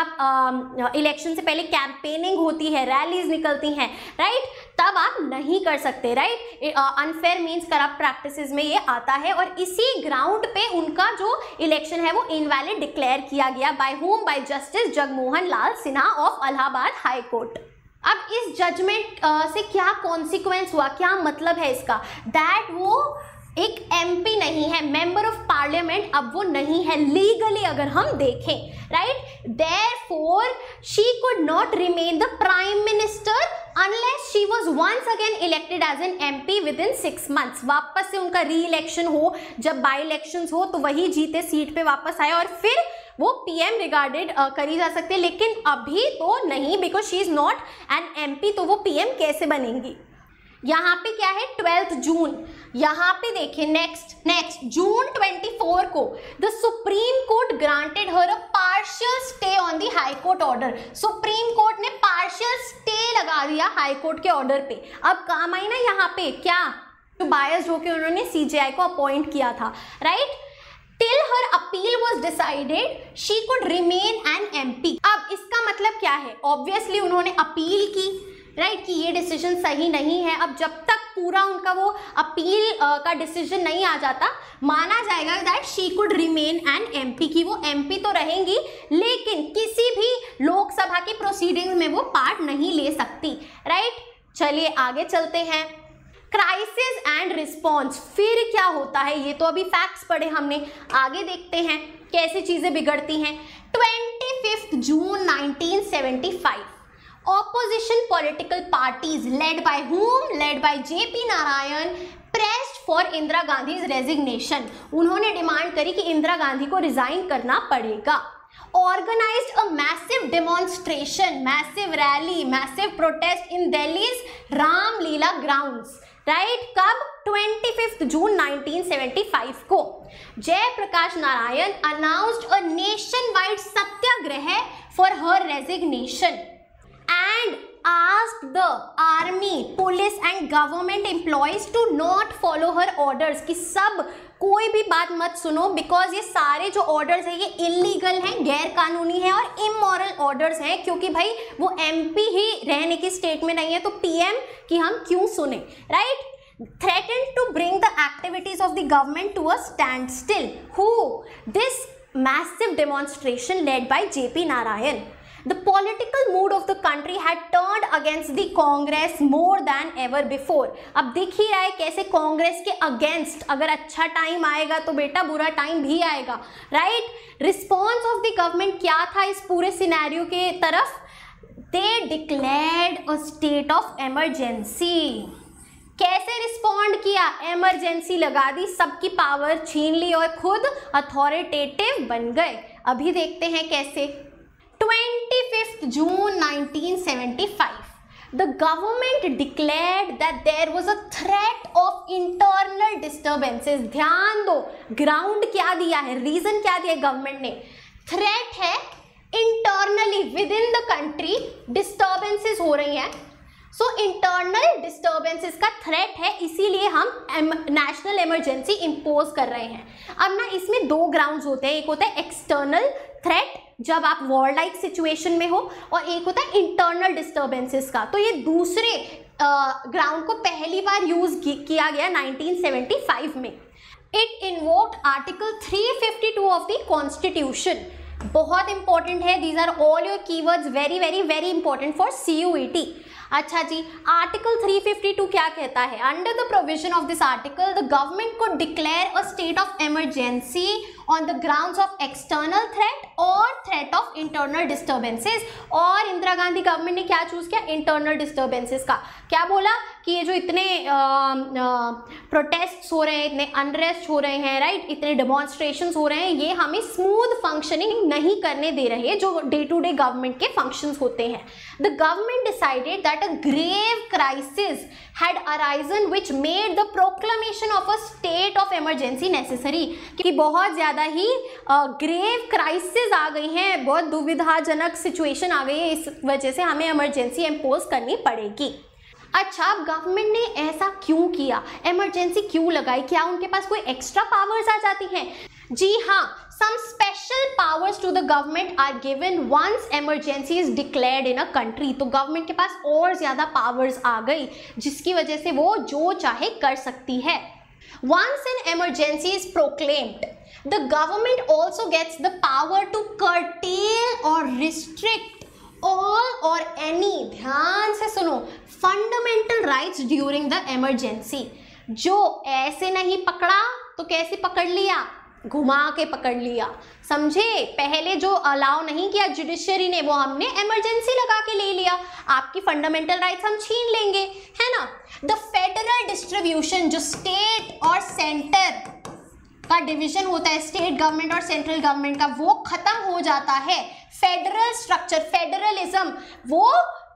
आप इलेक्शन से पहले कैंपेनिंग होती है, रैलीज निकलती हैं, राइट, तब आप नहीं कर सकते, right. Unfair means corrupt practices में ये आता है, और इसी ग्राउंड पे उनका जो इलेक्शन है वो इनवैलिड डिक्लेयर किया गया। By whom? By justice Jagmohan Lal Sinha of Allahabad high court. अब इस जजमेंट से क्या कॉन्सिक्वेंस हुआ, क्या मतलब है इसका? दैट वो एक एमपी नहीं है, मेंबर ऑफ पार्लियामेंट अब वो नहीं है लीगली, अगर हम देखें, right. Therefore she could not remain the prime minister unless she was once again elected as an MP within 6 months। वापस से उनका री इलेक्शन हो, जब बाई इलेक्शंस हो तो वही जीते, सीट पे वापस आए और फिर वो पीएम रिगार्डेड करी जा सकती है, लेकिन अभी तो नहीं, because she is not an MP, तो वो पीएम कैसे बनेंगी? यहाँ पे क्या है? 12 जून। यहाँ पे देखिए नेक्स्ट जून 24 को the supreme court granted her a partial stay on the high court order. Supreme court ने पार्शियल स्टे लगा दिया हाई कोर्ट के ऑर्डर पे। अब काम आई ना यहाँ पे क्या, तो बायस्ड होकर उन्होंने सीजेआई को अपॉइंट किया था, right. Till her appeal was decided, she could remain an MP। अब इसका मतलब क्या है? ऑब्वियसली उन्होंने अपील की, राइट, कि ये डिसीजन सही नहीं है। अब जब तक पूरा उनका वो अपील का डिसीजन नहीं आ जाता, माना जाएगा that she could remain an MP, की वो एमपी तो रहेंगी लेकिन किसी भी लोकसभा की प्रोसीडिंग्स में वो पार्ट नहीं ले सकती, राइट। चलिए आगे चलते हैं। क्राइसिस एंड रिस्पॉन्स, फिर क्या होता है? ये तो अभी फैक्ट्स पढ़े हमने, आगे देखते हैं कैसी चीजें बिगड़ती हैं। 25 25th June 1975, opposition political parties led by whom? Led by JP Narayan pressed for Indira Gandhi's resignation. उन्होंने डिमांड करी कि इंदिरा गांधी को रिजाइन करना पड़ेगा. Organized a massive demonstration, massive rally, massive protest in Delhi's Ram Leela grounds. Right कब? 25th June 1975 को Jayaprakash Narayan announced a nation wide satyagraha for her resignation and asked the army, police and government employees to not follow her orders कि सब कोई भी बात मत सुनो because ये सारे जो ऑर्डर्स हैं ये इलीगल हैं, गैर कानूनी हैं और इमोरल ऑर्डर्स हैं, क्योंकि भाई वो एमपी ही रहने की स्टेट में नहीं है तो पीएम की हम क्यों सुने, right? Threatened to bring the activities of the government to a standstill. Who? This massive demonstration led by JP Narayan. The political mood of the country had turned against the Congress more than ever before. अब दिख ही रहा है कैसे कांग्रेस के against अगर अच्छा time आएगा तो बेटा बुरा टाइम भी आएगा, right? Response of the government क्या था इस पूरे सिनेरियो के तरफ? They declared a state of emergency. कैसे रिस्पॉन्ड किया? इमरजेंसी लगा दी, सबकी पावर छीन ली और खुद अथॉरिटेटिव बन गए. अभी देखते हैं कैसे. 25th June 1975, the government declared that there was a threat of internal disturbances. ध्यान दो, ग्राउंड क्या दिया है, रीजन क्या दिया गवर्नमेंट ने? थ्रेट है internally within the country disturbances हो रही हैं. सो इंटरनल डिस्टर्बेंसेस का थ्रेट है, इसीलिए हम नेशनल इमरजेंसी इम्पोज कर रहे हैं. अब ना इसमें दो ग्राउंड्स होते हैं, एक होता है एक्सटर्नल थ्रेट जब आप वॉर लाइक सिचुएशन में हो और एक होता है इंटरनल डिस्टर्बेंसेस का. तो ये दूसरे ग्राउंड को पहली बार यूज किया गया 1975 में. It invoked article 352 of the constitution. बहुत इंपॉर्टेंट है, these are all your keywords, very very very important for CUET. अच्छा जी, आर्टिकल 352 क्या कहता है? Under the provision of this article the government could declare a state of emergency on the grounds of external threat और threat of internal disturbances. और Indira Gandhi government ने क्या choose किया? इंटरनल डिस्टर्बेंसेस का. क्या बोला कि ये जो इतने प्रोटेस्ट्स हो रहे हैं, इतने अनरेस्ट हो रहे हैं, राइट, इतने डेमोन्स्ट्रेशंस हो रहे हैं, ये हमें स्मूथ फंक्शनिंग नहीं करने दे रहे हैं जो डे टू डे गवर्नमेंट के फंक्शंस होते हैं. The government decided that a grave crisis had arisen which made the proclamation of a state of emergency necessary. कि बहुत ज़्यादा ही ग्रेव क्राइसिस आ गई हैं, बहुत दुविधाजनक सिचुएशन आ गई है, इस वजह से हमें इमरजेंसी इम्पोज करनी पड़ेगी. अच्छा, अब गवर्नमेंट ने ऐसा क्यों किया, इमरजेंसी क्यों लगाई? क्या उनके पास कोई एक्स्ट्रा पावर्स आ जाती हैं? जी हाँ, some special powers to the government are given once emergency is declared in a country. तो गवर्नमेंट के पास और ज़्यादा पावर्स आ गई जिसकी वजह से वो जो चाहे कर सकती है. Once an emergency is proclaimed, the government also gets the power to curtail or restrict all or any, ध्यान से सुनो, fundamental rights during the emergency. जो ऐसे नहीं पकड़ा तो कैसे पकड़ लिया? घुमा के पकड़ लिया, समझे? पहले जो अलाउ नहीं किया जुडिशरी ने वो हमने इमरजेंसी लगा के ले लिया. आपकी फंडामेंटल राइट्स हम छीन लेंगे, है ना? द फेडरल डिस्ट्रीब्यूशन, जो स्टेट और सेंटर का डिवीजन होता है, स्टेट गवर्नमेंट और सेंट्रल गवर्नमेंट का, वो खत्म हो जाता है. फेडरल स्ट्रक्चर, फेडरलिज्म, वो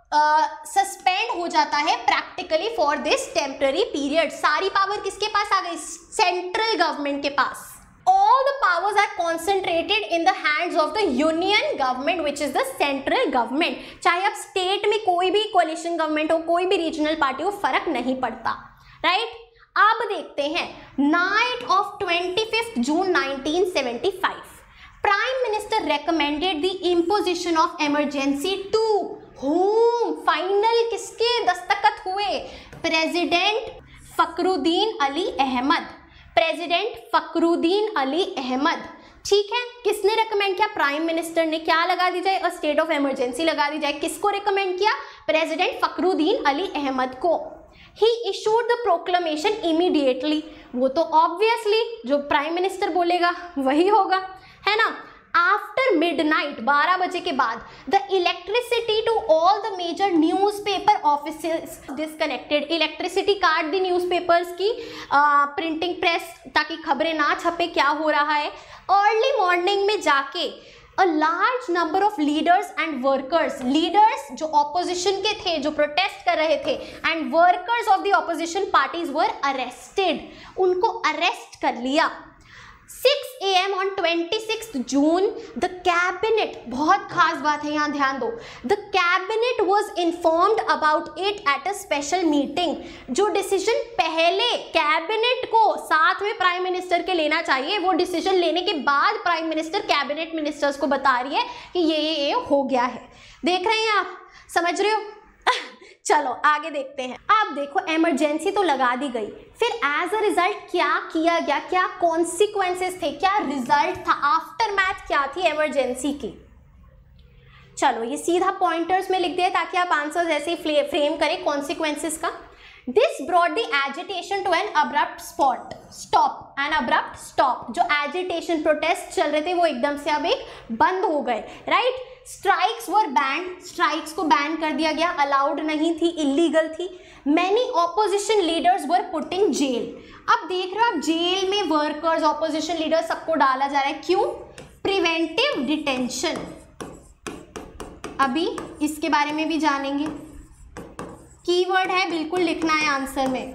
सस्पेंड हो जाता है practically for this temporary period. सारी पावर किसके पास आ गई? सेंट्रल गवर्नमेंट के पास. All the powers are concentrated in the hands of the union government, which is the central government. चाहे अब स्टेट में कोई भी कोalition गवर्नमेंट हो, कोई भी रीजनल पार्टी हो, फर्क नहीं पड़ता, राइट? अब देखते हैं night of 25th June 1975. Prime minister recommended the imposition of emergency to whom? Final किसके दस्तखत हुए? प्रेसिडेंट फखरुद्दीन अली अहमद. प्रेसिडेंट फखरुद्दीन अली अहमद, ठीक है. किसने रेकमेंड किया? प्राइम मिनिस्टर ने. क्या लगा दी जाए? स्टेट ऑफ इमरजेंसी लगा दी जाए. किसको रेकमेंड किया? प्रेसिडेंट फखरुद्दीन अली अहमद को. He issued the proclamation immediately. वो तो ऑब्वियसली जो प्राइम मिनिस्टर बोलेगा वही होगा, है ना? आफ्टर मिडनाइट 12 बजे के बाद the electricity to all the major newspaper offices disconnected. Electricity काट दी न्यूज़पेपर्स की, प्रिंटिंग प्रेस, ताकि खबरें ना छपे क्या हो रहा है। अर्ली मॉर्निंग में जाके a large number of leaders and workers, leaders जो opposition के थे, जो protest कर रहे थे, and workers of the opposition parties were arrested, उनको arrest कर लिया। 6 AM on 26th June, the cabinet, बहुत खास बात है यहाँ ध्यान दो, the cabinet was informed about it at a special meeting। जो डिसीजन पहले कैबिनेट को साथ में प्राइम मिनिस्टर के लेना चाहिए, वो डिसीजन लेने के बाद प्राइम मिनिस्टर कैबिनेट मिनिस्टर्स को बता रही है कि ये हो गया है। देख रहे हैं आप, समझ रहे हो? चलो आगे देखते हैं। अब देखो इमरजेंसी तो लगा दी गई, फिर एज अ रिजल्ट क्या किया गया, क्या कॉन्सिक्वेंसेस थे, क्या रिजल्ट था, आफ्टर मैथ क्या थी इमरजेंसी की। चलो ये सीधा पॉइंटर्स में लिख दिया ताकि आप आंसर ऐसे ही फ्रेम करें कॉन्सिक्वेंसेस का। This brought the agitation to an abrupt stop, an abrupt stop. जो एजिटेशन प्रोटेस्ट चल रहे थे वो एकदम से अब एक बंद हो गए, right. Strikes were banned, strikes को बैन कर दिया गया, अलाउड नहीं थी, इलीगल थी। Many opposition leaders were put in jail. अब देख रहे हो आप, जेल में वर्कर्स, ऑपोजिशन लीडर्स सबको डाला जा रहा है, क्यों? Preventive detention. अभी इसके बारे में भी जानेंगे, कीवर्ड है, बिल्कुल लिखना है आंसर में।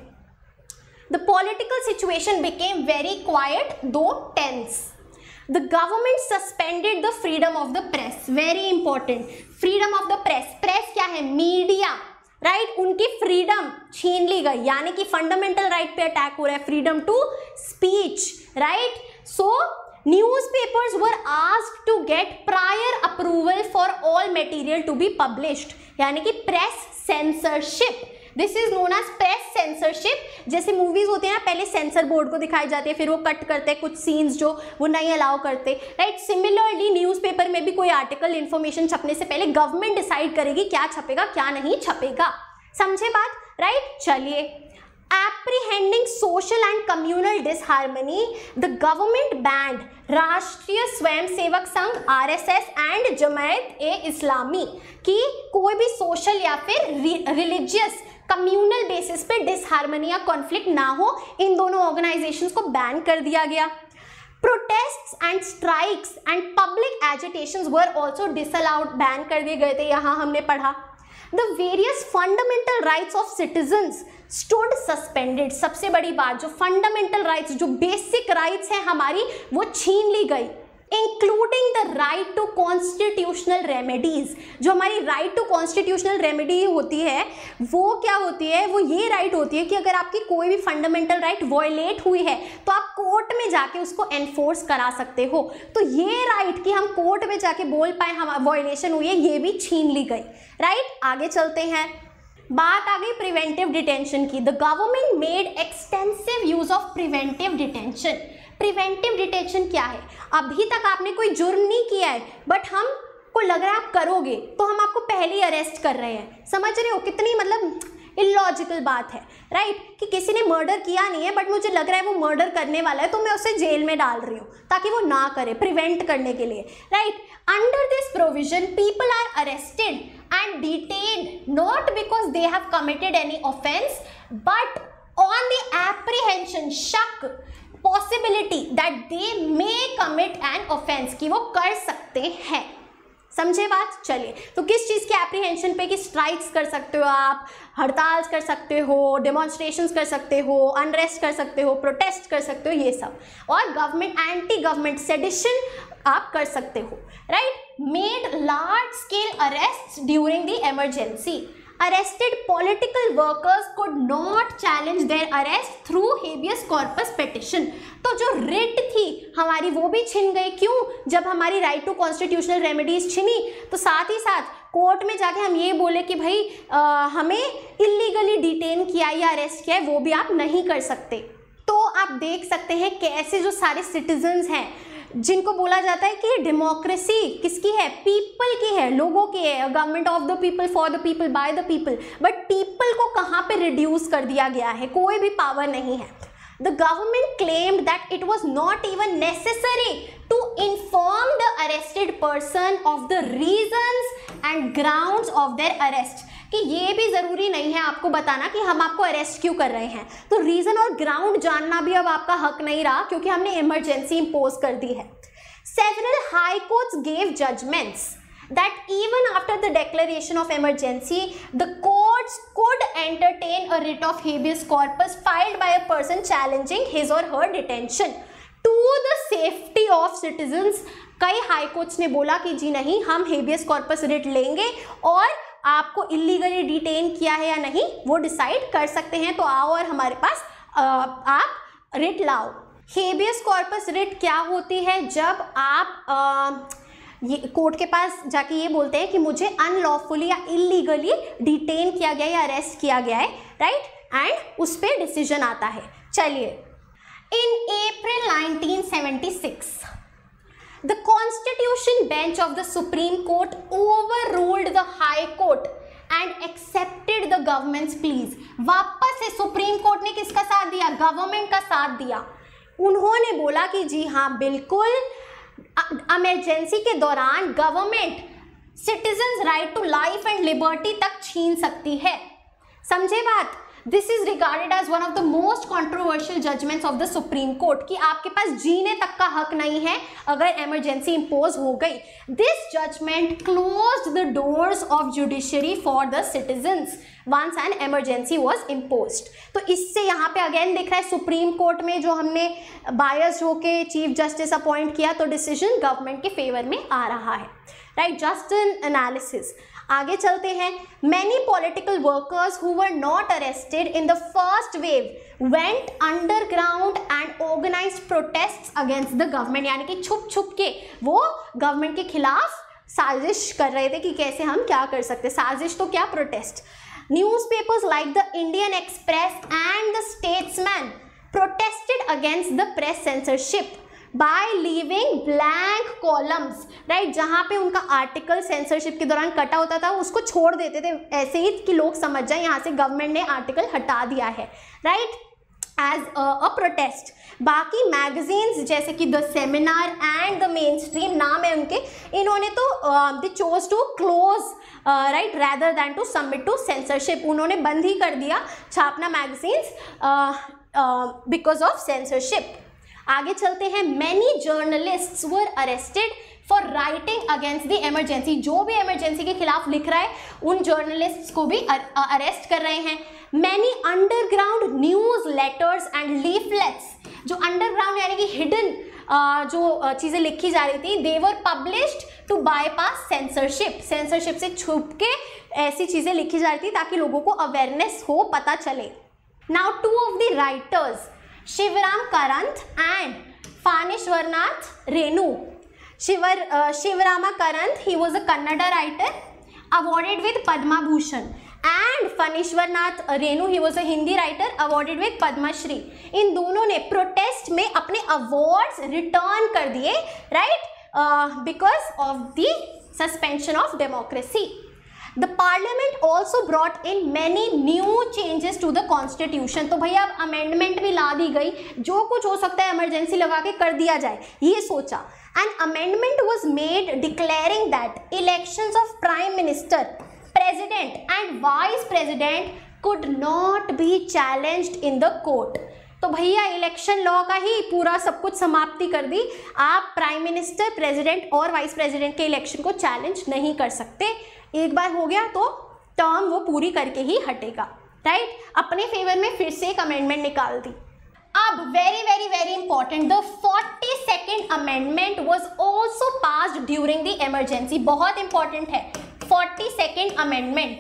The political situation became very quite दो tense. The government suspended the freedom of the press, very important, freedom of the press, press क्या है? Media, right. उनकी फ्रीडम छीन ली गई, यानी कि फंडामेंटल राइट पे अटैक हो रहा है, freedom to speech, right. So newspapers were asked to get prior approval for all material to be published, यानी कि press censorship, this is known as press censorship. जैसे मूवीज होती है ना, पहले सेंसर बोर्ड को दिखाई जाती है, फिर वो कट करते हैं कुछ सीन्स जो वो नहीं अलाउ करते, राइट। सिमिलरली न्यूज़पेपर में भी कोई आर्टिकल इन्फॉर्मेशन छपने से पहले गवर्नमेंट डिसाइड करेगी क्या छपेगा क्या नहीं छपेगा, समझे बात, राइट। चलिए, apprehending social and communal disharmony the government banned Rashtriya Swayamsevak संघ RSS एंड जमायत ए इस्लामी की कोई भी सोशल या फिर रिलीजियस कम्युनल बेसिस पे डिसहार्मनी या कॉन्फ्लिक्ट ना हो, इन दोनों ऑर्गेनाइजेशंस को बैन कर दिया गया। Protests and strikes and public agitations were also disallowed, ban कर दिए गए थे, यहाँ हमने पढ़ा। The various fundamental rights of citizens stood suspended. सबसे बड़ी बात, जो फंडामेंटल राइट्स, जो बेसिक राइट्स हैं हमारी, वो छीन ली गई, including the right to constitutional remedies. जो हमारी राइट टू कॉन्स्टिट्यूशनल रेमेडी होती है वो क्या होती है? वो ये राइट होती है कि अगर आपकी कोई भी फंडामेंटल राइट वॉयलेट हुई है तो आप कोर्ट में जाके उसको एनफोर्स करा सकते हो। तो ये राइट कि हम कोर्ट में जाके बोल पाए हम वॉयलेशन हुई है, ये भी छीन ली गई, राइट। आगे चलते हैं, बात आ गई प्रिवेंटिव डिटेंशन की। The government made extensive use of preventive detention. Preventive detention क्या है? अभी तक आपने कोई जुर्म नहीं किया है बट हमको लग रहा है आप करोगे तो हम आपको पहले ही अरेस्ट कर रहे हैं। समझ रहे हो कितनी मतलब इलॉजिकल बात है, राइट। कि किसी ने मर्डर किया नहीं है बट मुझे लग रहा है वो मर्डर करने वाला है तो मैं उसे जेल में डाल रही हूँ ताकि वो ना करे, प्रिवेंट करने के लिए, right. Under this provision people are arrested and detained not because they have committed any offense but on the apprehension, शक, possibility that they may commit an offense, कि वो कर सकते हैं। समझे बात? चलिए, तो किस चीज़ के एप्रीहेंशन पे? कि स्ट्राइक्स कर सकते हो आप, हड़ताल कर सकते हो, डेमोन्स्ट्रेशंस कर सकते हो, अनरेस्ट कर सकते हो, प्रोटेस्ट कर सकते हो, ये सब। और गवर्नमेंट, एंटी गवर्नमेंट सेडिशन आप कर सकते हो, right. Made large scale arrest during the emergency. Arrested political workers could not challenge their arrest through habeas corpus petition। तो जो रिट थी हमारी वो भी छिन गई। क्यों? जब हमारी राइट टू कॉन्स्टिट्यूशनल रेमेडीज छिनी तो साथ ही साथ कोर्ट में जाके हम ये बोले कि भाई हमें इलीगली डिटेन किया या अरेस्ट किया है, वो भी आप नहीं कर सकते। तो आप देख सकते हैं कैसे जो सारे सिटीजन्स हैं जिनको बोला जाता है कि डेमोक्रेसी किसकी है? पीपल की है, लोगों की है, government of the people, for the people, by the people. But people को कहाँ पे रिड्यूस कर दिया गया है? कोई भी पावर नहीं है। The government claimed that it was not even necessary to inform the person of the reasons and grounds of their arrest, कि ये भी ज़रूरी नहीं है आपको बताना कि हम आपको अरेस्ट क्यों कर रहे हैं, तो रीज़न और ग्राउंड जानना भी अब आपका हक नहीं रहा क्योंकि हमने इमरजेंसी इम्पोज कर दी है। Several high courts gave judgments that even after the declaration of emergency, the courts could entertain a writ of habeas corpus filed by a person challenging his or her detention to the safety of citizens। कई high courts ने बोला कि जी नहीं, हम habeas corpus writ लेंगे और आपको illegally detain किया है या नहीं वो डिसाइड कर सकते हैं, तो आओ और हमारे पास आप रिट लाओ। हेबियस कॉर्पस रिट क्या होती है? जब आप ये कोर्ट के पास जाके ये बोलते हैं कि मुझे अनलॉफुली या इलीगली डिटेन किया गया या अरेस्ट किया गया है, राइट, एंड उस पर डिसीजन आता है। चलिए, इन अप्रैल 1976 the Constitution Bench of the Supreme Court overruled the High Court and accepted the government's pleas। वापस से सुप्रीम कोर्ट ने किसका साथ दिया? गवर्नमेंट का साथ दिया। उन्होंने बोला कि जी हाँ, बिल्कुल इमरजेंसी के दौरान government citizens right to life and liberty तक छीन सकती है। समझे बात? This is regarded as one of the most controversial judgments of the supreme court कि आपके पास जीने तक का हक नहीं है अगर इमरजेंसी इंपोज हो गई। This judgment closed the doors of judiciary for the citizens once an emergency was imposed. तो इससे यहाँ पे अगेन दिख रहा है सुप्रीम कोर्ट में जो हमने बायस होके चीफ जस्टिस अपॉइंट किया तो डिसीजन गवर्नमेंट के फेवर में आ रहा है, राइट। Just an analysis. आगे चलते हैं। Many political workers who were not arrested in the first wave went underground and organised protests against the government, यानी कि छुप छुप के वो गवर्नमेंट के खिलाफ साजिश कर रहे थे कि कैसे हम क्या कर सकते। साजिश तो क्या, protest. Newspapers like the Indian Express and the Statesman protested against the press censorship by leaving blank columns, right. जहाँ पे उनका आर्टिकल सेंसरशिप के दौरान कटा होता था उसको छोड़ देते थे ऐसे ही कि लोग समझ जाए यहाँ से गवर्नमेंट ने आर्टिकल हटा दिया है, राइट, एज अ प्रोटेस्ट। बाकी मैगजीन्स जैसे कि the Seminar and the Mainstream नाम है उनके, इन्होंने तो they chose to close, right, rather than to submit to censorship. उन्होंने बंद ही कर दिया छापना मैगजीन्स बिकॉज ऑफ सेंसरशिप। आगे चलते हैं। Many journalists were arrested for writing against the emergency. जो भी इमरजेंसी के खिलाफ लिख रहा है उन जर्नलिस्ट्स को भी अरेस्ट कर रहे हैं। Many underground newsletters and leaflets, जो अंडरग्राउंड यानी कि हिडन जो चीज़ें लिखी जा रही थी, they were published to bypass censorship. Censorship से छुप के ऐसी चीज़ें लिखी जा रही थी ताकि लोगों को अवेयरनेस हो, पता चले। Now two of the writers Shivaram Karanth and Phaneshwarnath Renu. Shivarama Karanth, he was a Kannada writer awarded with Padma Bhushan, and Fanishwarnath Renu, he was a Hindi writer awarded with Padma Shri। इन दोनों ने प्रोटेस्ट में अपने अवार्ड्स रिटर्न कर दिए, right, because of the suspension of democracy. The Parliament also brought in many new changes to the Constitution। तो भैया अब अमेंडमेंट भी ला दी गई, जो कुछ हो सकता है इमरजेंसी लगा के कर दिया जाए, ये सोचा। An amendment was made declaring that elections of Prime Minister, President and Vice President could not be challenged in the court। तो भैया इलेक्शन लॉ का ही पूरा सब कुछ समाप्ति कर दी। आप प्राइम मिनिस्टर, प्रेसिडेंट और वाइस प्रेसिडेंट के इलेक्शन को चैलेंज नहीं कर सकते। एक बार हो गया तो टर्म वो पूरी करके ही हटेगा, राइट। अपने फेवर में फिर से एक अमेंडमेंट निकाल दी। अब very very very important, the 42nd amendment was also passed during the emergency. बहुत इंपॉर्टेंट है 42nd amendment.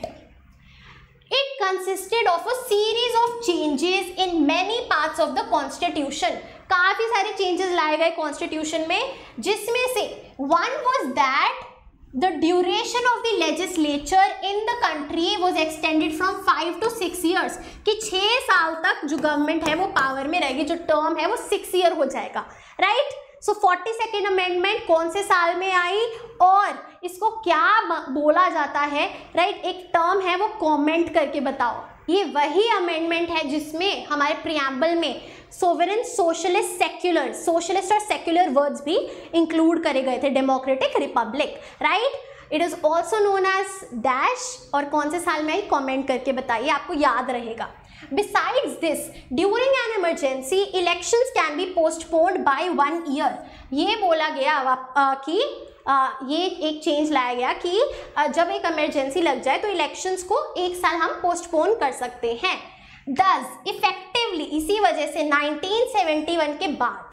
It consisted of a series of changes in many parts of the Constitution। काफी सारे चेंजेस लाए गए constitution में, जिसमें से one was that the duration of the legislature in the country was extended from 5 to 6 years, कि 6 साल तक जो गवर्नमेंट है वो पावर में रहेगी, जो टर्म है वो 6 ईयर हो जाएगा, राइट। सो 42nd अमेंडमेंट कौन से साल में आई और इसको क्या बोला जाता है, राइट, एक टर्म है वो कमेंट करके बताओ। ये वही अमेंडमेंट है जिसमें हमारे प्रियम्बल में सोवरेन, सोशलिस्ट, सेक्युलर, सोशलिस्ट और सेक्युलर वर्ड्स भी इंक्लूड करे गए थे, democratic, republic, right. It is also known as dash, और कौन से साल में आई कॉमेंट करके बताइए, आपको याद रहेगा। Besides this, during an emergency, elections can be postponed by 1 year. ये बोला गया कि ये एक चेंज लाया गया कि जब एक इमरजेंसी लग जाए तो इलेक्शंस को 1 साल हम पोस्टपोन कर सकते हैं। Thus, effectively, इसी वजह से 1971 के बाद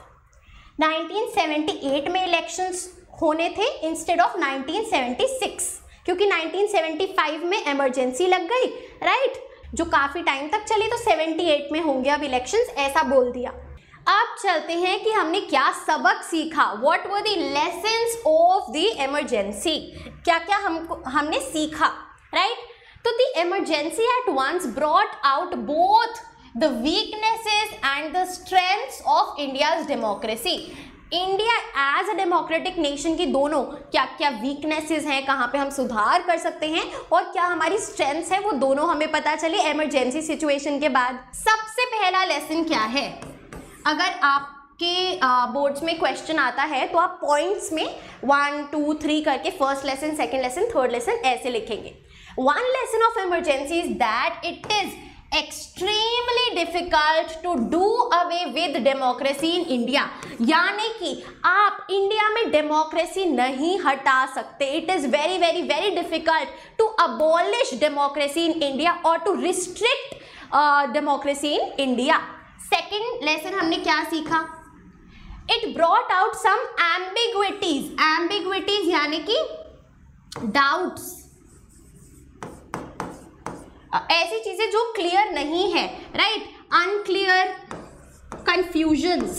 1978 में इलेक्शंस होने थे इंस्टेड ऑफ 1976, क्योंकि 1975 में इमरजेंसी लग गई, राइट, जो काफी टाइम तक चली, तो 78 में होंगे अब इलेक्शंस, ऐसा बोल दिया। अब चलते हैं कि हमने क्या सबक सीखा, what were the lessons of the emergency, क्या क्या हमने सीखा, राइट। तो the emergency at once brought out both the weaknesses and the strengths of India's democracy. India as a democratic nation की दोनों क्या क्या वीकनेसेस हैं, कहाँ पे हम सुधार कर सकते हैं, और क्या हमारी स्ट्रेंथ्स हैं, वो दोनों हमें पता चली इमरजेंसी सिचुएशन के बाद। सबसे पहला लेसन क्या है, अगर आपके बोर्ड्स में क्वेश्चन आता है तो आप पॉइंट्स में 1, 2, 3 करके first lesson, second lesson, third lesson ऐसे लिखेंगे। One lesson of emergency is that it is extremely difficult to do away with democracy in India, यानी कि आप इंडिया में डेमोक्रेसी नहीं हटा सकते। It is very very very difficult to abolish democracy in India or to restrict democracy in India. Second lesson हमने क्या सीखा, it brought out some ambiguities, ambiguities यानी कि doubts, ऐसी चीजें जो क्लियर नहीं है, right, unclear, confusions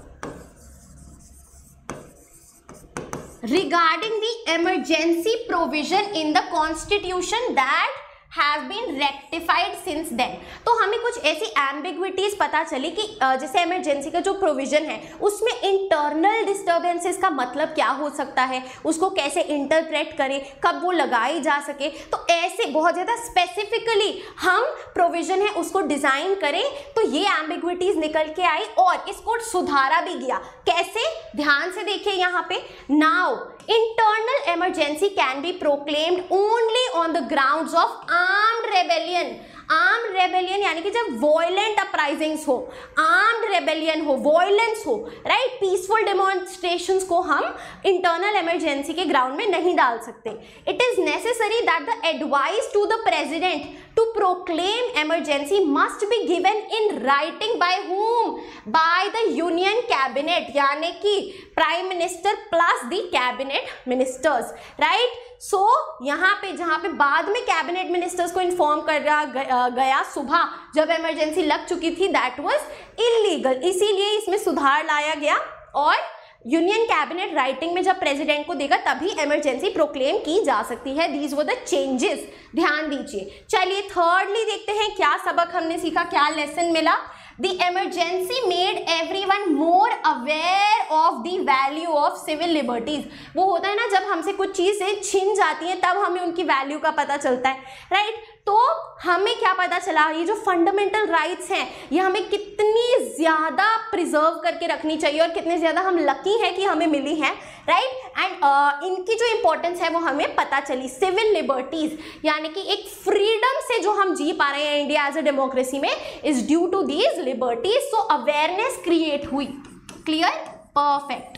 regarding the emergency provision in the constitution that have been rectified since then. तो हमें कुछ ऐसी एम्बिग्विटीज पता चली कि जैसे इमरजेंसी का जो प्रोविजन है उसमें इंटरनल डिस्टर्बेंसेस का मतलब क्या हो सकता है, उसको कैसे इंटरप्रेट करें, कब वो लगाई जा सके, तो ऐसे बहुत ज़्यादा स्पेसिफिकली हम प्रोविजन है उसको डिज़ाइन करें। तो ये एम्बिग्विटीज निकल के आई और इसको सुधारा भी गया। कैसे, ध्यान से देखिए यहाँ पे, now internal emergency can be proclaimed only on the grounds of armed rebellion. Armed rebellion यानी कि जब वॉयलेंट अपराइजिंग्स हो, आर्म्ड रेबेलियन हो, वॉयलेंस हो, राइट, पीसफुल डेमोन्स्ट्रेशंस को हम इंटरनल इमरजेंसी के ग्राउंड में नहीं डाल सकते। It is necessary that the advice to the president to proclaim emergency must be given in writing by whom? By the union cabinet, यानी कि prime minister plus the cabinet ministers, right. So यहाँ पे जहाँ पे बाद में cabinet ministers को inform कर गया सुबह जब इमरजेंसी लग चुकी थी, दैट वाज इलीगल, इसीलिए इसमें सुधार लाया गया और यूनियन कैबिनेट राइटिंग में जब प्रेसिडेंट को देगा तभी इमरजेंसी प्रोक्लेम की जा सकती है। दीज वर द चेंजेस, ध्यान दीजिए। चलिए थर्डली देखते हैं क्या सबक हमने सीखा, क्या लेसन मिला। The emergency made everyone more aware of the value of civil liberties। वो होता है ना जब हमसे कुछ चीज़ें छिन जाती हैं तब हमें उनकी वैल्यू का पता चलता है, राइट। तो हमें क्या पता चला, ये जो फंडामेंटल राइट्स हैं ये हमें कितनी ज़्यादा प्रिजर्व करके रखनी चाहिए और कितने ज़्यादा हम लकी हैं कि हमें मिली हैं, राइट। एंड इनकी जो इम्पोर्टेंस है वो हमें पता चली। सिविल लिबर्टीज यानी कि एक फ्रीडम से जो हम जी पा रहे हैं इंडिया एज अ डेमोक्रेसी में is due to these liberties. So awareness create हुई। Clear, perfect.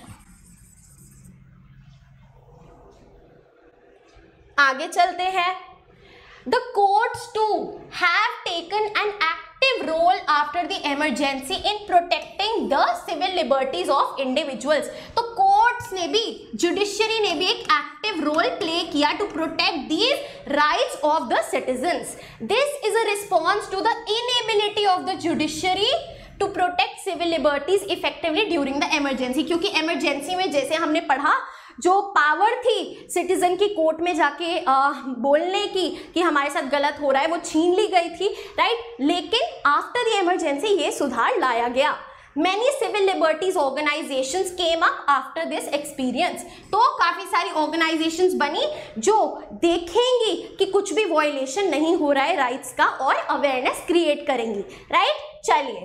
आगे चलते हैं। The courts too have taken an active role after the emergency in protecting the civil liberties of individuals। तो courts ने भी, judiciary ने भी एक active role play किया to protect these rights of the citizens। This is a response to the inability of the judiciary to protect civil liberties effectively during the emergency। क्योंकि emergency में जैसे हमने पढ़ा जो पावर थी सिटीजन की court में जाके बोलने की कि हमारे साथ गलत हो रहा है वो छीन ली गई थी, राइट। लेकिन आफ्टर द इमरजेंसी ये सुधार लाया गया। Many civil liberties organisations came up after this experience. तो काफ़ी सारी ऑर्गेनाइजेशंस बनी जो देखेंगी कि कुछ भी वॉयलेशन नहीं हो रहा है राइट्स का और अवेयरनेस क्रिएट करेंगी, राइट। चलिए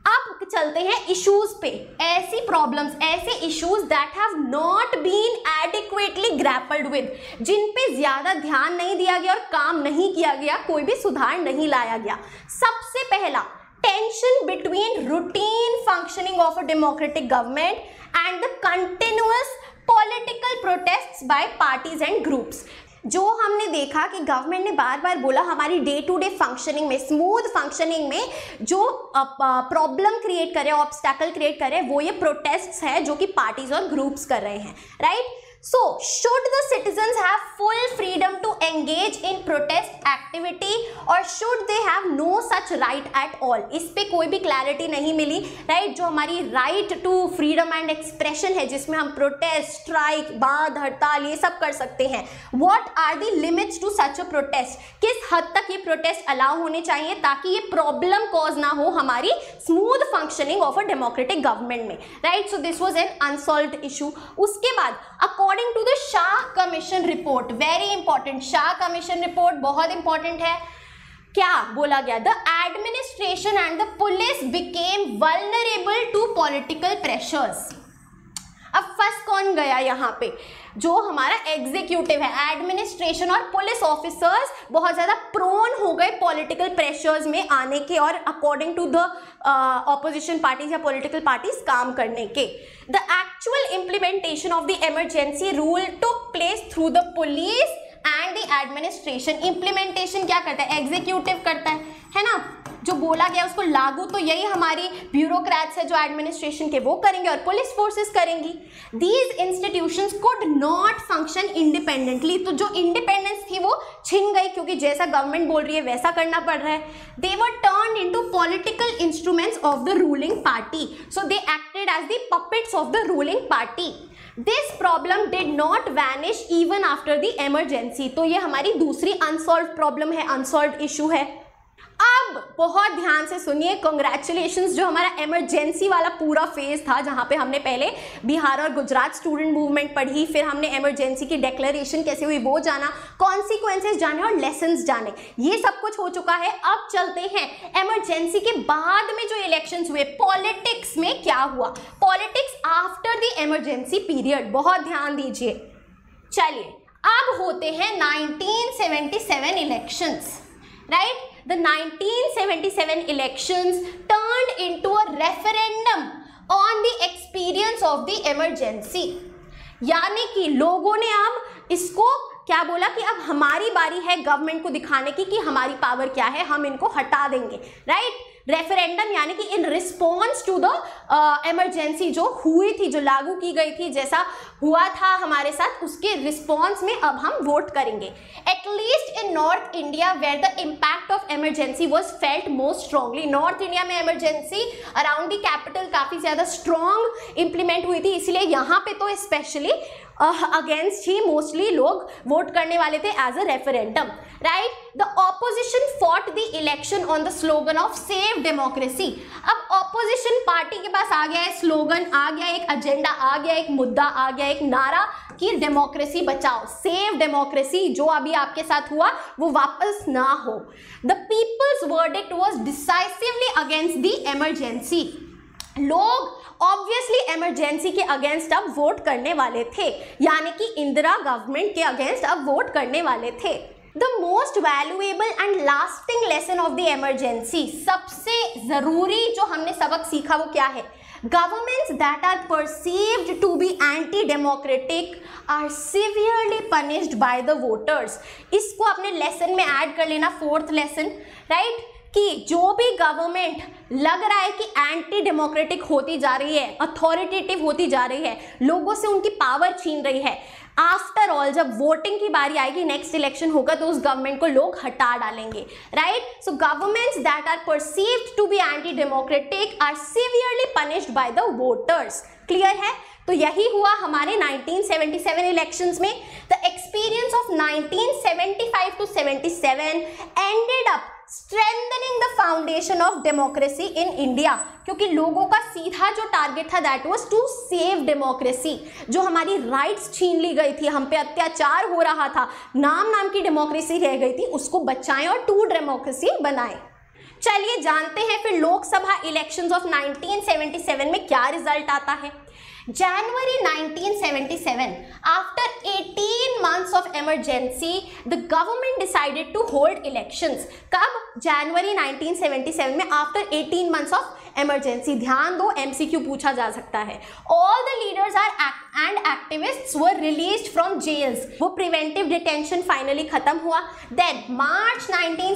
अब चलते हैं इश्यूज पे, ऐसी प्रॉब्लम्स, ऐसे issues that have not been adequately grappled with, जिन पे ज्यादा ध्यान नहीं दिया गया और काम नहीं किया गया, कोई भी सुधार नहीं लाया गया। सबसे पहला, tension between routine functioning of a democratic government and the continuous political protests by parties and groups. जो हमने देखा कि गवर्नमेंट ने बार बार बोला हमारी डे टू डे फंक्शनिंग में, स्मूथ फंक्शनिंग में जो प्रॉब्लम क्रिएट करे, ऑब्स्टैकल क्रिएट करे, वो ये प्रोटेस्ट्स है जो कि पार्टीज और ग्रुप्स कर रहे हैं, right. So, should the citizens have full freedom to engage in protest activity or should they have no such right at all? इस पे कोई भी क्लैरिटी नहीं मिली, राइट। जो हमारी right to freedom and expression है, जिसमें हम प्रोटेस्ट, स्ट्राइक, बांध, हड़ताल ये सब कर सकते हैं, what are the limits to such a protest, किस हद तक ये प्रोटेस्ट अलाउ होने चाहिए ताकि ये प्रॉब्लम कॉज ना हो हमारी smooth functioning of a democratic government में, right. So this was an unsolved issue. उसके बाद according to the Shah commission report, very important, Shah commission report बहुत इंपॉर्टेंट है, क्या बोला गया, the administration and the police became vulnerable to political pressures. अब फंस कौन गया यहाँ पे, जो हमारा एग्जीक्यूटिव है, एडमिनिस्ट्रेशन और पुलिस ऑफिसर्स बहुत ज़्यादा प्रोन हो गए पॉलिटिकल प्रेशर्स में आने के और according to the opposition parties या पॉलिटिकल पार्टीज काम करने के। The actual implementation of the emergency rule took place through the police and the administration. Implementation क्या करता है, एग्जीक्यूटिव करता है ना, जो बोला गया उसको लागू तो यही हमारी ब्यूरोक्रेट्स है जो एडमिनिस्ट्रेशन के वो करेंगे और पुलिस फोर्सेस करेंगी। These institutions could not function independently, तो जो इंडिपेंडेंस थी वो छिन गई क्योंकि जैसा गवर्नमेंट बोल रही है वैसा करना पड़ रहा है। They were turned into political instruments of the ruling party, so they acted as the puppets of the ruling party. This problem did not vanish even after the emergency. तो ये हमारी दूसरी अनसॉल्व प्रॉब्लम है, unsolve issue है। अब बहुत ध्यान से सुनिए, कांग्रेचुलेशंस, जो हमारा इमरजेंसी वाला पूरा फेज था जहां पे हमने पहले बिहार और गुजरात स्टूडेंट मूवमेंट पढ़ी, फिर हमने इमरजेंसी की डिक्लेरेशन कैसे हुई वो जाना, कॉन्सिक्वेंसेस जाने और लेसन्स जाने, ये सब कुछ हो चुका है। अब चलते हैं इमरजेंसी के बाद में जो इलेक्शंस हुए, पॉलिटिक्स में क्या हुआ, politics after the emergency period, बहुत ध्यान दीजिए। चलिए अब होते हैं 1977 elections, right. The 1977 elections turned into a referendum on the experience of the emergency। यानी कि लोगों ने अब इसको क्या बोला कि अब हमारी बारी है गवर्नमेंट को दिखाने की कि हमारी पावर क्या है, हम इनको हटा देंगे, राइट। रेफरेंडम यानी कि in response to the emergency जो हुई थी, जो लागू की गई थी, जैसा हुआ था हमारे साथ, उसके रिस्पॉन्स में अब हम वोट करेंगे। At least in north India where the impact of emergency was felt most strongly. North India में इमरजेंसी अराउंड द कैपिटल काफ़ी ज़्यादा स्ट्रॉन्ग इंप्लीमेंट हुई थी, इसलिए यहाँ पे तो स्पेशली अगेंस्ट ही मोस्टली लोग वोट करने वाले थे as a referendum, right. The opposition fought the election on the slogan of save democracy. अब ऑपोजिशन पार्टी के पास आ गया है स्लोगन, आ गया एक एजेंडा, आ गया एक मुद्दा, आ गया एक नारा कि डेमोक्रेसी बचाओ, सेव डेमोक्रेसी, जो अभी आपके साथ हुआ वो वापस ना हो। The people's verdict was decisively against the emergency. लोग ऑब्वियसली इमरजेंसी के अगेंस्ट अब वोट करने वाले थे, यानी कि इंदिरा गवर्नमेंट के अगेंस्ट अब वोट करने वाले थे। The most valuable and lasting lesson of the emergency, सबसे जरूरी जो हमने सबक सीखा वो क्या है, governments that are perceived to be anti-democratic are severely punished by the voters। इसको अपने लेसन में ऐड कर लेना, फोर्थ लेसन, राइट, कि जो भी गवर्नमेंट लग रहा है कि एंटी डेमोक्रेटिक होती जा रही है, अथॉरिटेटिव होती जा रही है, लोगों से उनकी पावर छीन रही है, आफ्टर ऑल जब वोटिंग की बारी आएगी, नेक्स्ट इलेक्शन होगा, तो उस गवर्नमेंट को लोग हटा डालेंगे, right. So governments that are perceived to be anti democratic are severely punished by the voters. Clear है? तो यही हुआ हमारे 1977 इलेक्शंस में। The experience of 1975 to 77 ended up strengthening the foundation of democracy in India, क्योंकि लोगों का सीधा जो टारगेट था that was to save democracy। जो हमारी राइट्स छीन ली गई थी, हम पे अत्याचार हो रहा था, नाम की डेमोक्रेसी रह गई थी, उसको बचाएं और टू डेमोक्रेसी बनाएं। चलिए जानते हैं फिर लोकसभा इलेक्शंस ऑफ 1977 में क्या रिजल्ट आता है। January 1977, after 18 months of emergency, the government decided to hold elections. कब? January 1977 में after 18 months of emergency. ध्यान दो, MCQ पूछा जा सकता है. All the leaders and activists were released from jails. वो preventive detention finally खत्म हुआ. Then March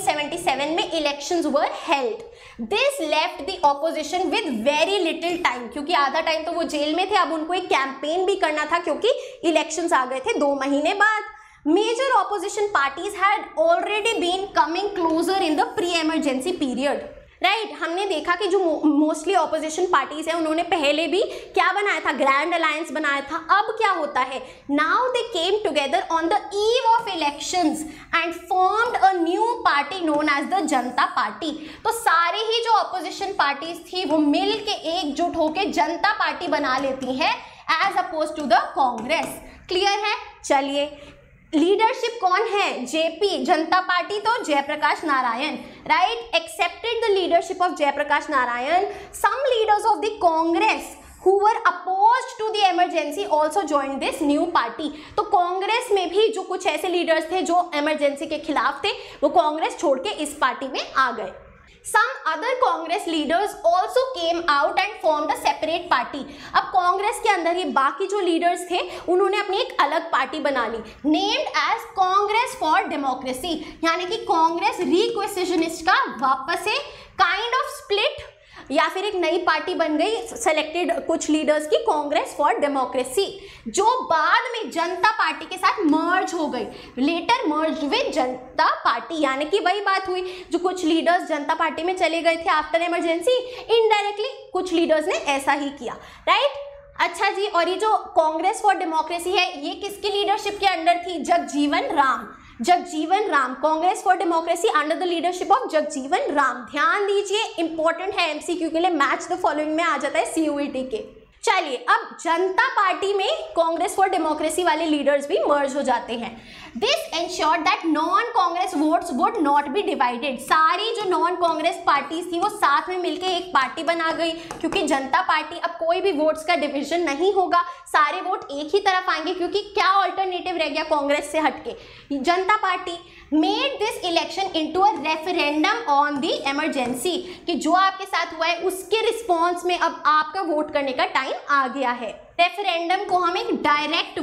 1977 में elections were held. This left the opposition with very little time, क्योंकि आधा टाइम तो वो जेल में थे, अब उनको एक कैंपेन भी करना था क्योंकि इलेक्शंस आ गए थे 2 महीने बाद. Major opposition parties had already been coming closer in the pre-emergency period. Right हमने देखा कि जो मोस्टली ऑपोजिशन पार्टीज है उन्होंने पहले भी क्या बनाया था, ग्रैंड अलायंस बनाया था. अब क्या होता है, now they came together on the eve of elections and formed a new party known as the Janata party. तो सारे ही जो ऑपोजिशन पार्टीज थी वो मिल के एकजुट होकर जनता पार्टी बना लेती है as oppose to the Congress. Clear है. चलिए लीडरशिप कौन है, जेपी जनता पार्टी तो Jayaprakash Narayan. Right, accepted the leadership of Jayaprakash Narayan. Some leaders of the Congress who were opposed to the emergency also joined this new party. तो कांग्रेस में भी जो कुछ ऐसे लीडर्स थे जो इमरजेंसी के खिलाफ थे वो कांग्रेस छोड़ के इस पार्टी में आ गए. Some other Congress leaders also came out and formed a separate party. अब कांग्रेस के अंदर ये बाकी जो लीडर्स थे उन्होंने अपनी एक अलग पार्टी बना ली, named as Congress for democracy. यानी कि कांग्रेस रिक्वेसिशनिस्ट का वापस से काइंड ऑफ स्प्लिट या फिर एक नई पार्टी बन गई सेलेक्टेड कुछ लीडर्स की, कांग्रेस फॉर डेमोक्रेसी, जो बाद में जनता पार्टी के साथ मर्ज हो गई. Later merge with Janata party. यानी कि वही बात हुई, जो कुछ लीडर्स जनता पार्टी में चले गए थे आफ्टर इमरजेंसी, इनडायरेक्टली कुछ लीडर्स ने ऐसा ही किया. राइट. अच्छा जी, और ये जो कांग्रेस फॉर डेमोक्रेसी है ये किसकी लीडरशिप के अंडर थी, Jagjivan Ram. Jagjivan Ram, Congress for democracy under the leadership of Jagjivan Ram. ध्यान दीजिए, इंपॉर्टेंट है एमसीक्यू के लिए, मैच द फॉलोइंग में आ जाता है सीयूईटी के. चलिए अब जनता पार्टी में कांग्रेस फॉर डेमोक्रेसी वाले लीडर्स भी मर्ज हो जाते हैं. This ensured that non Congress votes would not be divided. सारी जो नॉन कांग्रेस पार्टीज थी वो साथ में मिलकर एक पार्टी बना गई, क्योंकि जनता पार्टी अब कोई भी वोट्स का डिवीजन नहीं होगा, सारे वोट एक ही तरफ आएंगे, क्योंकि क्या ऑल्टरनेटिव रह गया कांग्रेस से हटके. Janata party made this election into a referendum on the emergency, कि जो आपके साथ हुआ है उसके रिस्पॉन्स में अब आपका वोट करने का टाइम आ गया है. रेफरेंडम को हम एक direct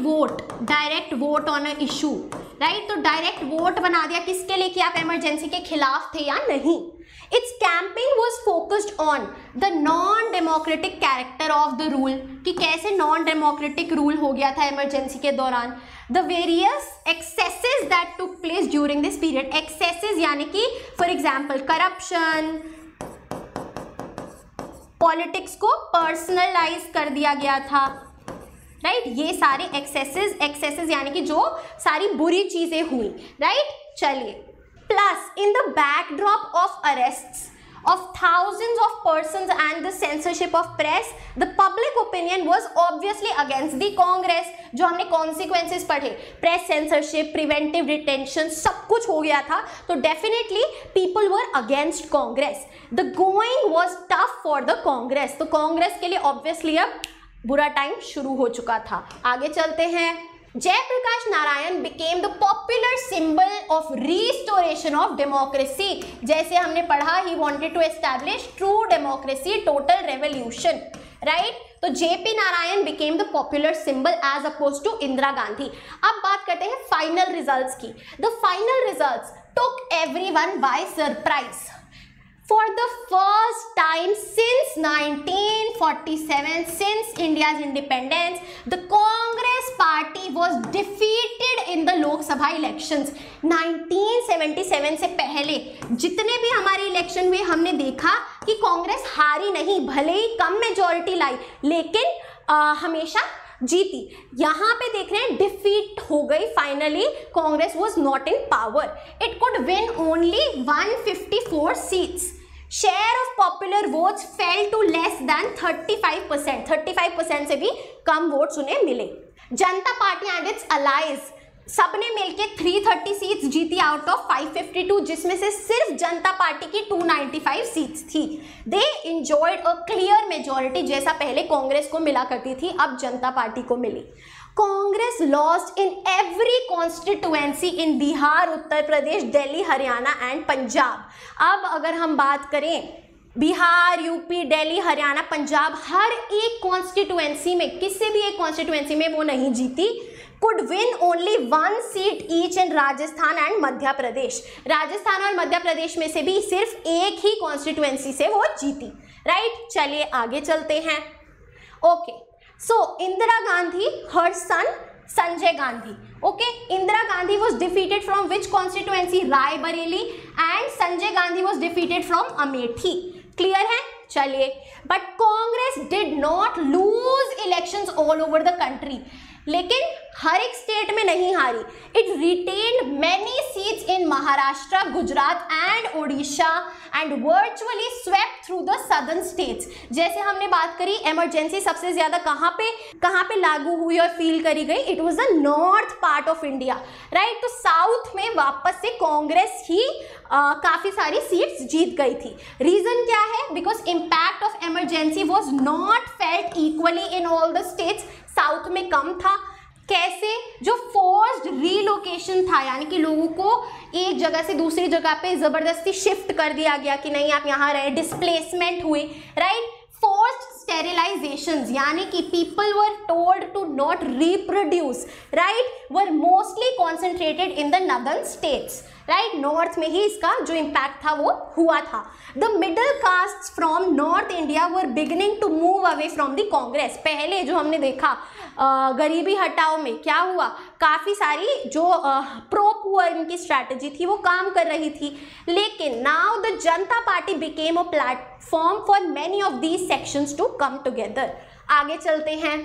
vote on a issue. Right, तो डायरेक्ट वोट बना दिया किसके लिए, कि आप इमरजेंसी के खिलाफ थे या नहीं. Its campaign was focused on the non-democratic character of the rule, कि कैसे non-democratic rule हो गया था इमरजेंसी के दौरान. The various excesses that took place during this period. Excesses यानी कि for example corruption, पॉलिटिक्स को पर्सनलाइज कर दिया गया था. राइट, ये सारे एक्सेसेस यानी कि जो सारी बुरी चीजें हुई. राइट. चलिए, plus in the backdrop of arrests of thousands of persons and the censorship of press, the public opinion was obviously against the Congress. जो हमने consequences पढ़े, press censorship, preventive detention, सब कुछ हो गया था, तो definitely people were against Congress. The going was tough for the Congress. तो कांग्रेस के लिए obviously अब बुरा टाइम शुरू हो चुका था. आगे चलते हैं. Jayaprakash Narayan became the popular symbol of restoration of democracy. जैसे हमने पढ़ा, he wanted to establish true democracy, total revolution. Right? तो JP Narayan became the popular symbol as opposed to Indira Gandhi. अब बात करते हैं फाइनल रिजल्ट्स की. The final results took everyone by surprise. For the first time since 1947, since India's independence, the Congress party was defeated in the Lok Sabha elections. 1977 से पहले जितने भी हमारे इलेक्शन हुए हमने देखा कि कांग्रेस हारी नहीं, भले ही कम मेजॉरिटी लाई लेकिन हमेशा जीती. यहां पे देख रहे हैं डिफीट हो गई finally, Congress was not in power. It could win only 154 seats. Share of popular votes fell to less than 35%. 35% से भी कम वोट्स उन्हें मिले. जनता पार्टी एंड इट्स अलाइज सबने मिलके 330 सीट्स जीती आउट ऑफ 552, जिसमें से सिर्फ जनता पार्टी की 295 सीट्स थी। They enjoyed a clear majority, जैसा पहले कांग्रेस को मिला करती थी अब जनता पार्टी को मिली। Congress lost in every constituency in Bihar, Uttar Pradesh, Delhi, Haryana and Punjab. अब अगर हम बात करें बिहार, यूपी, दिल्ली, हरियाणा, पंजाब, हर एक कॉन्स्टिट्यूएंसी में, किसी भी एक कॉन्स्टिट्यूएंसी में वो नहीं जीती। could win only 1 seat each in Rajasthan and Madhya Pradesh. Rajasthan और मध्य प्रदेश में से भी सिर्फ एक ही कॉन्स्टिट्यूएंसी से वो जीती। राइट, चलिए आगे चलते हैं। Okay, so Indira Gandhi, her son Sanjay Gandhi. Okay, Indira Gandhi was defeated from which constituency? Raebareli, and Sanjay Gandhi was defeated from Amethi. Clear है? चलिए, but Congress did not lose elections all over the country, लेकिन हर एक स्टेट में नहीं हारी। It retained many seats in Maharashtra, Gujarat and Odisha and virtually swept through the southern states. जैसे हमने बात करी, इमरजेंसी सबसे ज्यादा कहाँ पे लागू हुई और फील करी गई? It was the north part of India. Right, तो साउथ में वापस से कांग्रेस ही काफी सारी सीट्स जीत गई थी। रीजन क्या है? Because impact of emergency was not felt equally in all the states. South में कम था। कैसे? जो फोर्स्ड रीलोकेशन था, यानी कि लोगों को एक जगह से दूसरी जगह पे जबरदस्ती शिफ्ट कर दिया गया कि नहीं आप यहाँ रहे, डिस्प्लेसमेंट हुए। राइट, फोर्स्ड स्टेरिलाइजेशंस, यानी कि people were told to not reproduce, right, were mostly concentrated in the northern states. Right, north में ही इसका जो इम्पैक्ट था वो हुआ था। The middle caste from north India were beginning to move away from the Congress. पहले जो हमने देखा गरीबी हटाओ में क्या हुआ, काफ़ी सारी जो प्रो पुअर इनकी स्ट्रैटेजी थी वो काम कर रही थी, लेकिन now the Janata party became a platform for many of these sections to come together. आगे चलते हैं।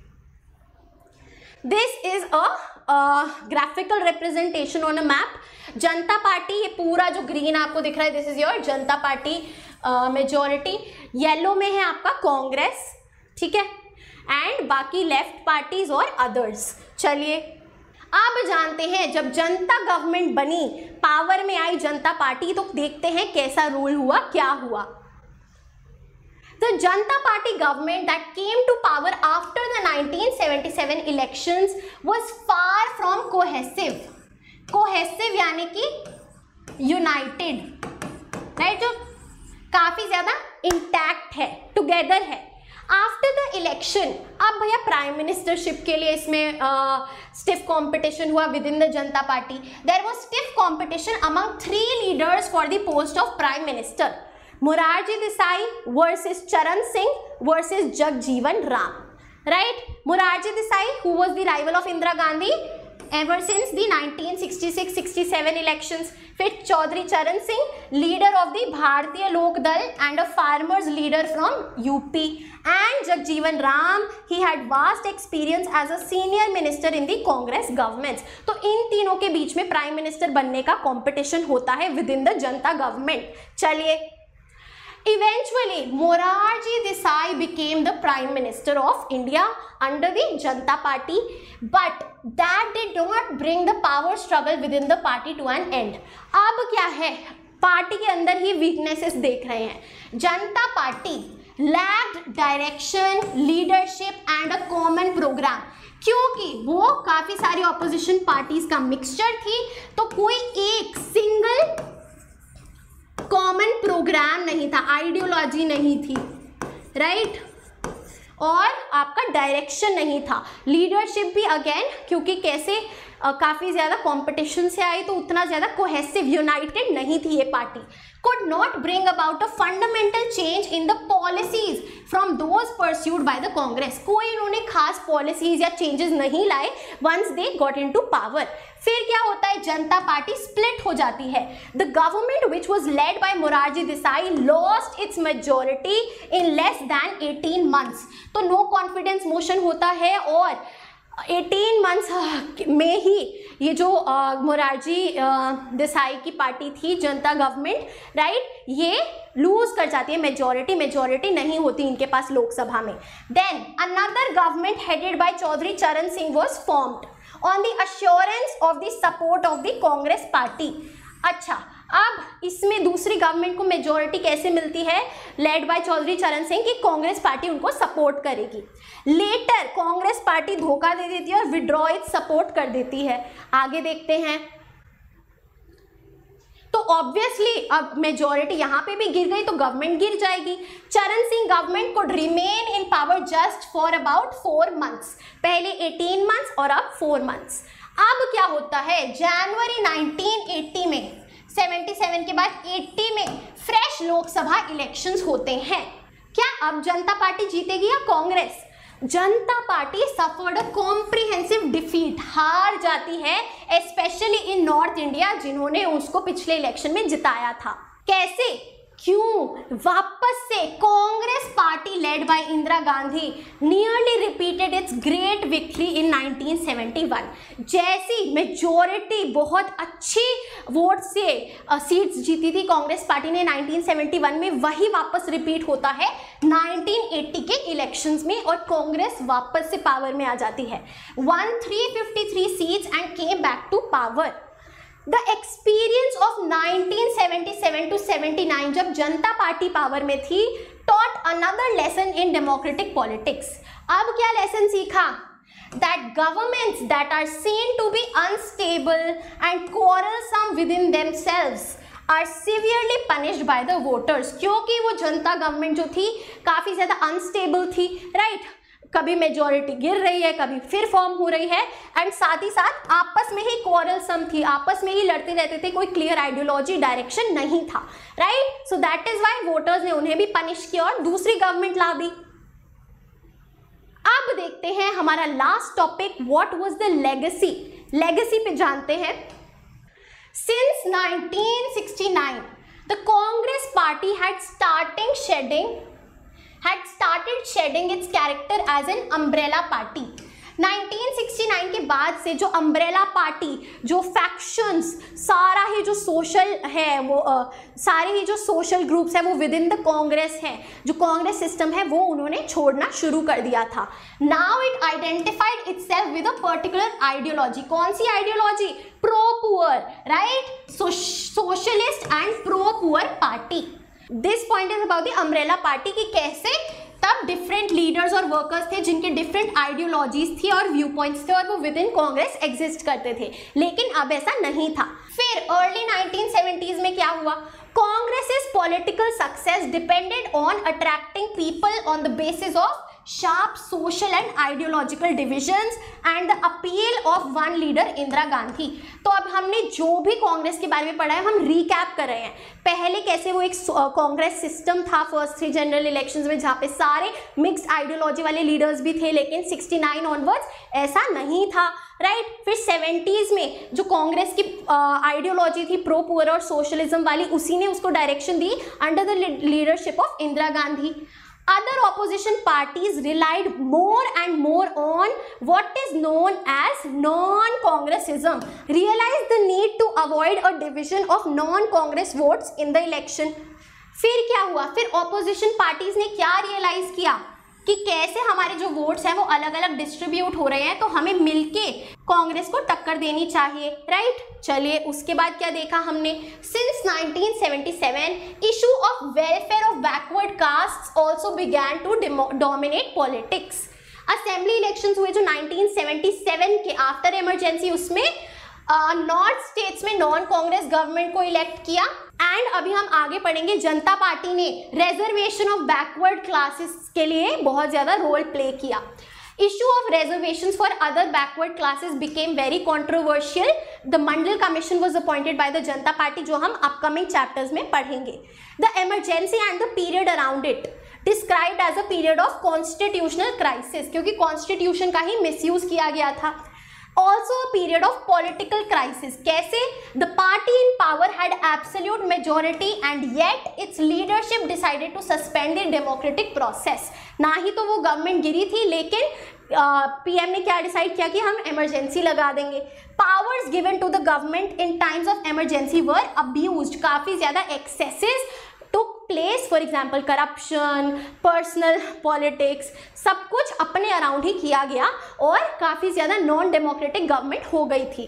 This is a graphical representation on a map. Janata party, ये पूरा जो ग्रीन आपको दिख रहा है, this is your Janata party majority. Yellow में है आपका कांग्रेस, ठीक है, एंड बाकी लेफ्ट पार्टीज और अदर्स। चलिए अब जानते हैं, जब जनता गवर्नमेंट बनी, पावर में आई जनता पार्टी, तो देखते हैं कैसा रूल हुआ, क्या हुआ। The Janata Party government that came to power after the 1977 elections was far from cohesive. Cohesive यानी कि united, right? जो काफी ज्यादा intact है, together है। After the election, अब भैया प्राइम मिनिस्टरशिप के लिए इसमें stiff competition हुआ within the Janata party. There was stiff competition among 3 leaders for the post of prime minister. Morarji Desai versus Charan Singh versus Jagjeevan Ram. Right? Morarji Desai, who was the rival of Indira Gandhi ever since the 1966-67 elections. फिर Chaudhary Charan Singh, leader of the भारतीय लोक दल and a farmers leader from UP. And Jagjeevan Ram, he had vast experience as a senior minister in the Congress governments. तो इन तीनों के बीच में prime minister बनने का कंपटीशन होता है within the जनता गवर्नमेंट। चलिए, eventually Morarji Desai became the prime minister of India under the Janata Party, but that did not bring the power struggle within the party to an end. अब क्या है, party के अंदर ही weaknesses देख रहे हैं। Janata party lacked direction, leadership and a common program, क्योंकि वो काफी सारी ऑपोजिशन पार्टीज का मिक्सचर थी, तो कोई एक सिंगल कॉमन प्रोग्राम नहीं था, आइडियोलॉजी नहीं थी, राइट, और आपका डायरेक्शन नहीं था। लीडरशिप भी अगेन, क्योंकि कैसे काफ़ी ज़्यादा कंपटीशन से आई, तो उतना ज़्यादा कोहेसिव, यूनाइटेड नहीं थी ये पार्टी। could not bring about a fundamental change in the policies from those pursued by the Congress. कोई इन्होंने खास पॉलिसीज या चेंजेस नहीं लाए once they got into power. फिर क्या होता है, जनता पार्टी स्प्लिट हो जाती है। The government which was led by Morarji Desai lost its majority in less than 18 months. तो नो कॉन्फिडेंस मोशन होता है और 18 मंथ्स में ही ये जो मोरारजी देसाई की पार्टी थी, जनता गवर्नमेंट, राइट, ये लूज कर जाती है, मेजोरिटी नहीं होती इनके पास लोकसभा में। Then another government headed by Chaudhary Charan Singh was formed on the assurance of the support of the Congress party. अच्छा, अब इसमें दूसरी गवर्नमेंट को मेजोरिटी कैसे मिलती है, लेड बाय चौधरी चरण सिंह, की कांग्रेस पार्टी उनको सपोर्ट करेगी। लेटर कांग्रेस पार्टी धोखा दे देती है और विड्रॉ इट सपोर्ट कर देती है। आगे देखते हैं, तो ऑब्वियसली अब मेजोरिटी यहाँ पे भी गिर गई तो गवर्नमेंट गिर जाएगी। Charan Singh government could remain in power just for about 4 months, पहले 18 months और अब 4 months। अब क्या होता है, जनवरी 1980 में, 77 के बाद 80 में फ्रेश लोकसभा इलेक्शंस होते हैं। क्या अब जनता पार्टी जीतेगी या Congress? Janata party suffered a comprehensive defeat, हार जाती है, स्पेशली इन नॉर्थ इंडिया, जिन्होंने उसको पिछले इलेक्शन में जिताया था। कैसे, क्यों? वापस से Congress party led by Indira Gandhi nearly repeated its great victory in 1971। जैसी मेजोरिटी बहुत अच्छी वोट से सीट्स जीती थी कांग्रेस पार्टी ने 1971 में, वही वापस रिपीट होता है 1980 के इलेक्शंस में और कांग्रेस वापस से पावर में आ जाती है, won 353 seats and came back to power. The experience of 1977 to 79, जब जनता पार्टी पावर में थी, taught another lesson in democratic politics. अब क्या लेसन सीखा? that governments that are seen to be unstable and quarrelsome within themselves are severely punished by the voters। क्योंकि वो जनता government जो थी काफ़ी ज़्यादा अनस्टेबल थी, राइट, कभी मेजोरिटी गिर रही है, कभी फिर फॉर्म हो रही है, एंड साथ ही साथ आपस में ही क्वारलसम थी, आपस में ही लड़ते रहते थे, कोई क्लियर आइडियोलॉजी डायरेक्शन नहीं था, right. So that is why voters ने उन्हें भी पनिश किया और दूसरी गवर्नमेंट ला दी। अब देखते हैं हमारा last topic, what was the legacy. Legacy पे जानते हैं। Since 1969 the Congress party had started shedding its character as an umbrella party। 1969 के बाद से जो अम्ब्रेला पार्टी, जो फैक्शंस, सारा ही जो सोशल है वो सारे ही जो सोशल ग्रुप्स है वो विद इन द कांग्रेस है, जो कांग्रेस सिस्टम है वो उन्होंने छोड़ना शुरू कर दिया था। Now it identified itself with a particular ideology. कौन सी ideology? Pro poor, right, socialist and pro poor party. This point is about the umbrella party की कैसे तब डिफरेंट लीडर्स और वर्कर्स थे जिनके डिफरेंट आइडियोलॉजीज थी और व्यू पॉइंट्स थे और वो विद इन कांग्रेस एग्जिस्ट करते थे, लेकिन अब ऐसा नहीं था। फिर अर्ली 1970s में क्या हुआ? Congress political success depended on attracting people on the basis of sharp social and ideological divisions and the appeal of one leader Indira Gandhi. तो अब हमने जो भी कांग्रेस के बारे में पढ़ा है हम रिकैप कर रहे हैं। पहले कैसे वो एक कांग्रेस सिस्टम था फर्स्ट 3 जनरल इलेक्शंस में, जहाँ पे सारे मिक्स्ड आइडियोलॉजी वाले लीडर्स भी थे, लेकिन 69 ऑनवर्ड्स ऐसा नहीं था, राइट। फिर 70s में जो कांग्रेस की आइडियोलॉजी थी प्रो पुअर और सोशलिज्म वाली, उसी ने उसको डायरेक्शन दी under the leadership of Indira Gandhi. Other opposition parties relied more and more on what is known as non-Congressism, realized the need to avoid a division of non-Congress votes in the election। फिर क्या हुआ? फिर opposition parties ने क्या realize किया कि कैसे हमारे जो वोट्स हैं वो अलग अलग डिस्ट्रीब्यूट हो रहे हैं, तो हमें मिलके कांग्रेस को टक्कर देनी चाहिए, राइट। चलिए उसके बाद क्या देखा हमने? Since 1977 issue of welfare of backward castes also began to dominate politics. Assembly elections हुए जो 1977 के आफ्टर इमरजेंसी, उसमें नॉर्थ स्टेट्स में नॉन कांग्रेस गवर्नमेंट को इलेक्ट किया। एंड अभी हम आगे पढ़ेंगे जनता पार्टी ने रिजर्वेशन ऑफ बैकवर्ड क्लासेस के लिए बहुत ज्यादा रोल प्ले किया। Issue of reservations for other backward classes became very controversial. The Mandal Commission was appointed by the Janata Party, जो हम upcoming chapters में पढ़ेंगे। The emergency and the period around it described as a period of constitutional crisis, क्योंकि constitution का ही misuse किया गया था। Also a period of political crisis। कैसे? The party in power had absolute majority and yet its leadership decided to suspend the democratic process। ना ही तो वो government गिरी थी, लेकिन पीएम ने क्या डिसाइड किया कि हम इमरजेंसी लगा देंगे। Powers given to the government in times of emergency were abused, काफी ज्यादा excesses took place, for example corruption, personal politics, सब कुछ अपने अराउंड ही किया गया और काफी ज्यादा नॉन डेमोक्रेटिक गवर्नमेंट हो गई थी।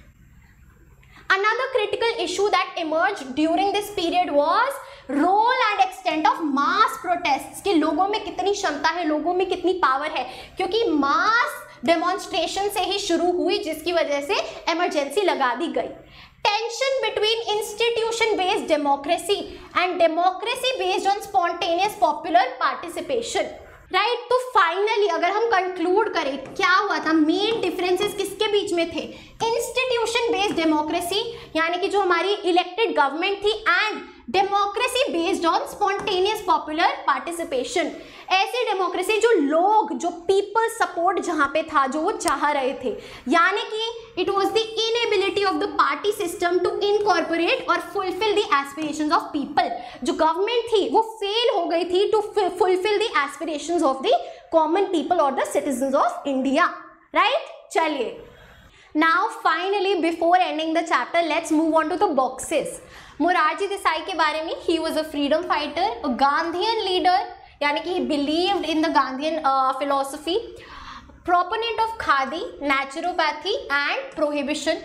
Another critical issue that emerged during this period was role and extent of mass protests, कि लोगों में कितनी क्षमता है, लोगों में कितनी पावर है, क्योंकि मास डेमोन्स्ट्रेशन से ही शुरू हुई जिसकी वजह से इमरजेंसी लगा दी गई। Tension between institution-based democracy and democracy-based on spontaneous popular participation, right? तो फाइनली अगर हम कंक्लूड करें क्या हुआ था, मेन डिफरेंसेस किसके बीच में थे? इंस्टीट्यूशन बेस्ड डेमोक्रेसी यानी कि जो हमारी इलेक्टेड गवर्नमेंट थी, and democracy based on spontaneous popular participation, ऐसी डेमोक्रेसी जो लोग, जो पीपल सपोर्ट जहां पे था, जो वो चाह रहे थे, यानी कि it was the inability of the party system to incorporate और fulfil the aspirations of people. जो गवर्नमेंट थी वो फेल हो गई थी to fulfil the aspirations of the common people और the citizens of India, right? चलिए, now finally before ending the chapter let's move on to the boxes. Morarji Desai के बारे में, he was a freedom fighter, a Gandhian leader, यानी कि he believed in the Gandhian philosophy, proponent of khadi, naturopathy and prohibition,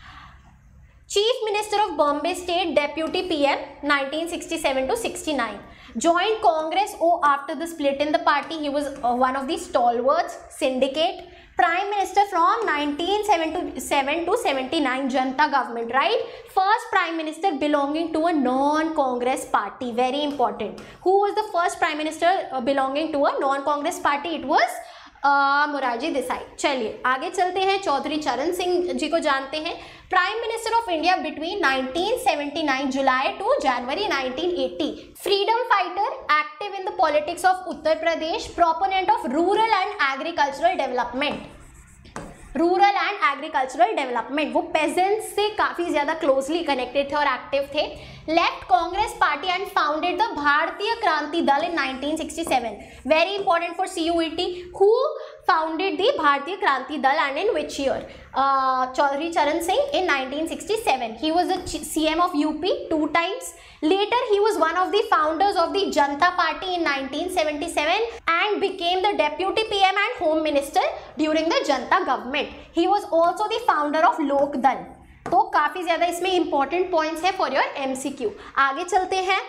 chief minister of Bombay State, deputy PM 1967 to 69, joined Congress after the split in the party. He was one of the stalwarts, syndicate, prime minister from 1977 to 79, Janta government, right? First prime minister belonging to a non-Congress party, very important. Who was the first prime minister belonging to a non-Congress party? It was Morarji Desai. चलिए आगे चलते हैं, चौधरी चरण सिंह जी को जानते हैं, prime minister of India between 1979 July to January 1980, freedom fighter, active in the politics of Uttar Pradesh, proponent of rural and agricultural development, rural and agricultural development, वो peasants से काफी ज्यादा क्लोजली कनेक्टेड थे और एक्टिव थे। Left Congress party and founded the Bharatiya Kranti Dal in 1967, very important for CUET, who founded the Bharatiya Kranti Dal and in which year? Chaudhary Charan Singh in 1967. He was the CM of UP 2 times. Later he was one of the founders of the Janta Party in 1977 and became the deputy PM and home minister during the Janta government. He was also the founder of Lok Dal. तो काफी ज्यादा इसमें important points है for your MCQ। आगे चलते हैं,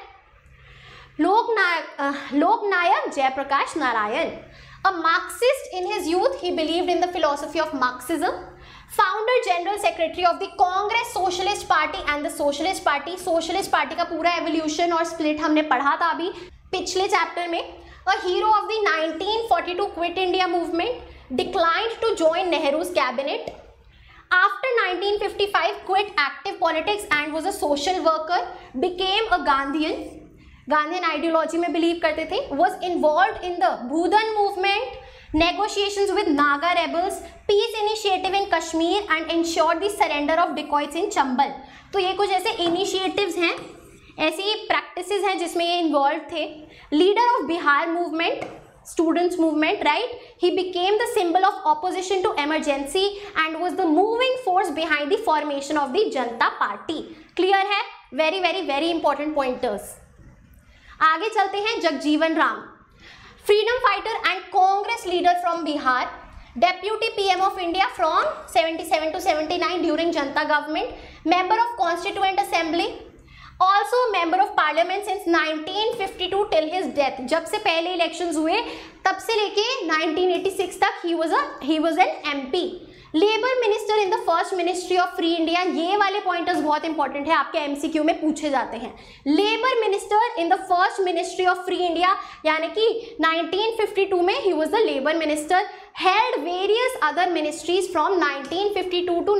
लोकनायक Jayaprakash Narayan, a Marxist in his youth, he believed in the philosophy of Marxism, founder general secretary of the Congress Socialist Party and the Socialist Party, Socialist Party का पूरा evolution और split हमने पढ़ा था अभी पिछले चैप्टर में, a hero of the 1942 Quit India movement, declined to join Nehru's cabinet, after 1955 quit active politics and was a social worker, became a Gandhian ideology में बिलीव करते थे, was involved in the Bhudan movement, negotiations with Naga rebels, peace initiative in Kashmir and ensured the surrender of dacoits in Chambal। तो ये कुछ ऐसे initiatives हैं, ऐसी practices हैं जिसमें ये इन्वॉल्व थे। Leader of Bihar movement, students movement, right? He became the symbol of opposition to emergency and was the moving force behind the formation of the Janta Party. Clear है? Very very very important pointers. आगे चलते हैं, Jagjivan Ram, freedom fighter and Congress leader from Bihar, deputy PM of India from 77 to 79 during Janta government, member of Constituent Assembly, also member of parliament since 1952 till his death। जब से पहले elections हुए तब से लेके 1986 तक he was an MP। Labour minister in the first ministry of free India, ये वाले पॉइंटर्स बहुत इंपॉर्टेंट है, आपके MCQ में पूछे जाते हैं। Labour minister in the first ministry of free India, यानी कि 1952 में he was the labour minister, held various other ministries from 1952 to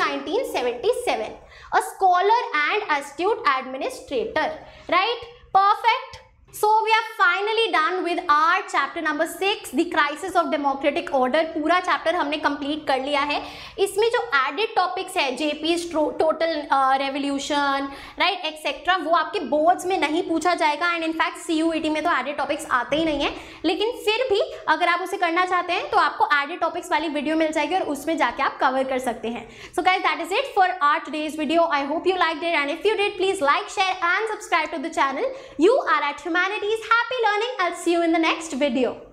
1977, a scholar and astute administrator, right? Perfect. So we are finally done with our chapter number 6, the crisis of democratic order. पूरा chapter हमने complete कर लिया है. इसमें जो added topics है, JP's total revolution, right, etcetera, वो आपके बोर्ड्स में नहीं पूछा जाएगा. एंड इनफैक्ट सीयूईटी में तो एडेड टॉपिक्स आते ही नहीं है. लेकिन फिर भी अगर आप उसे करना चाहते हैं तो आपको एडेड टॉपिक्स वाली वीडियो मिल जाएगी और उसमें जाके आप कवर कर सकते हैं. So guys, that is it for our today's video. I hope you liked it, and if you did, please like, share and subscribe to the channel. You are at Humanities. Happy learning. I'll see you in the next video.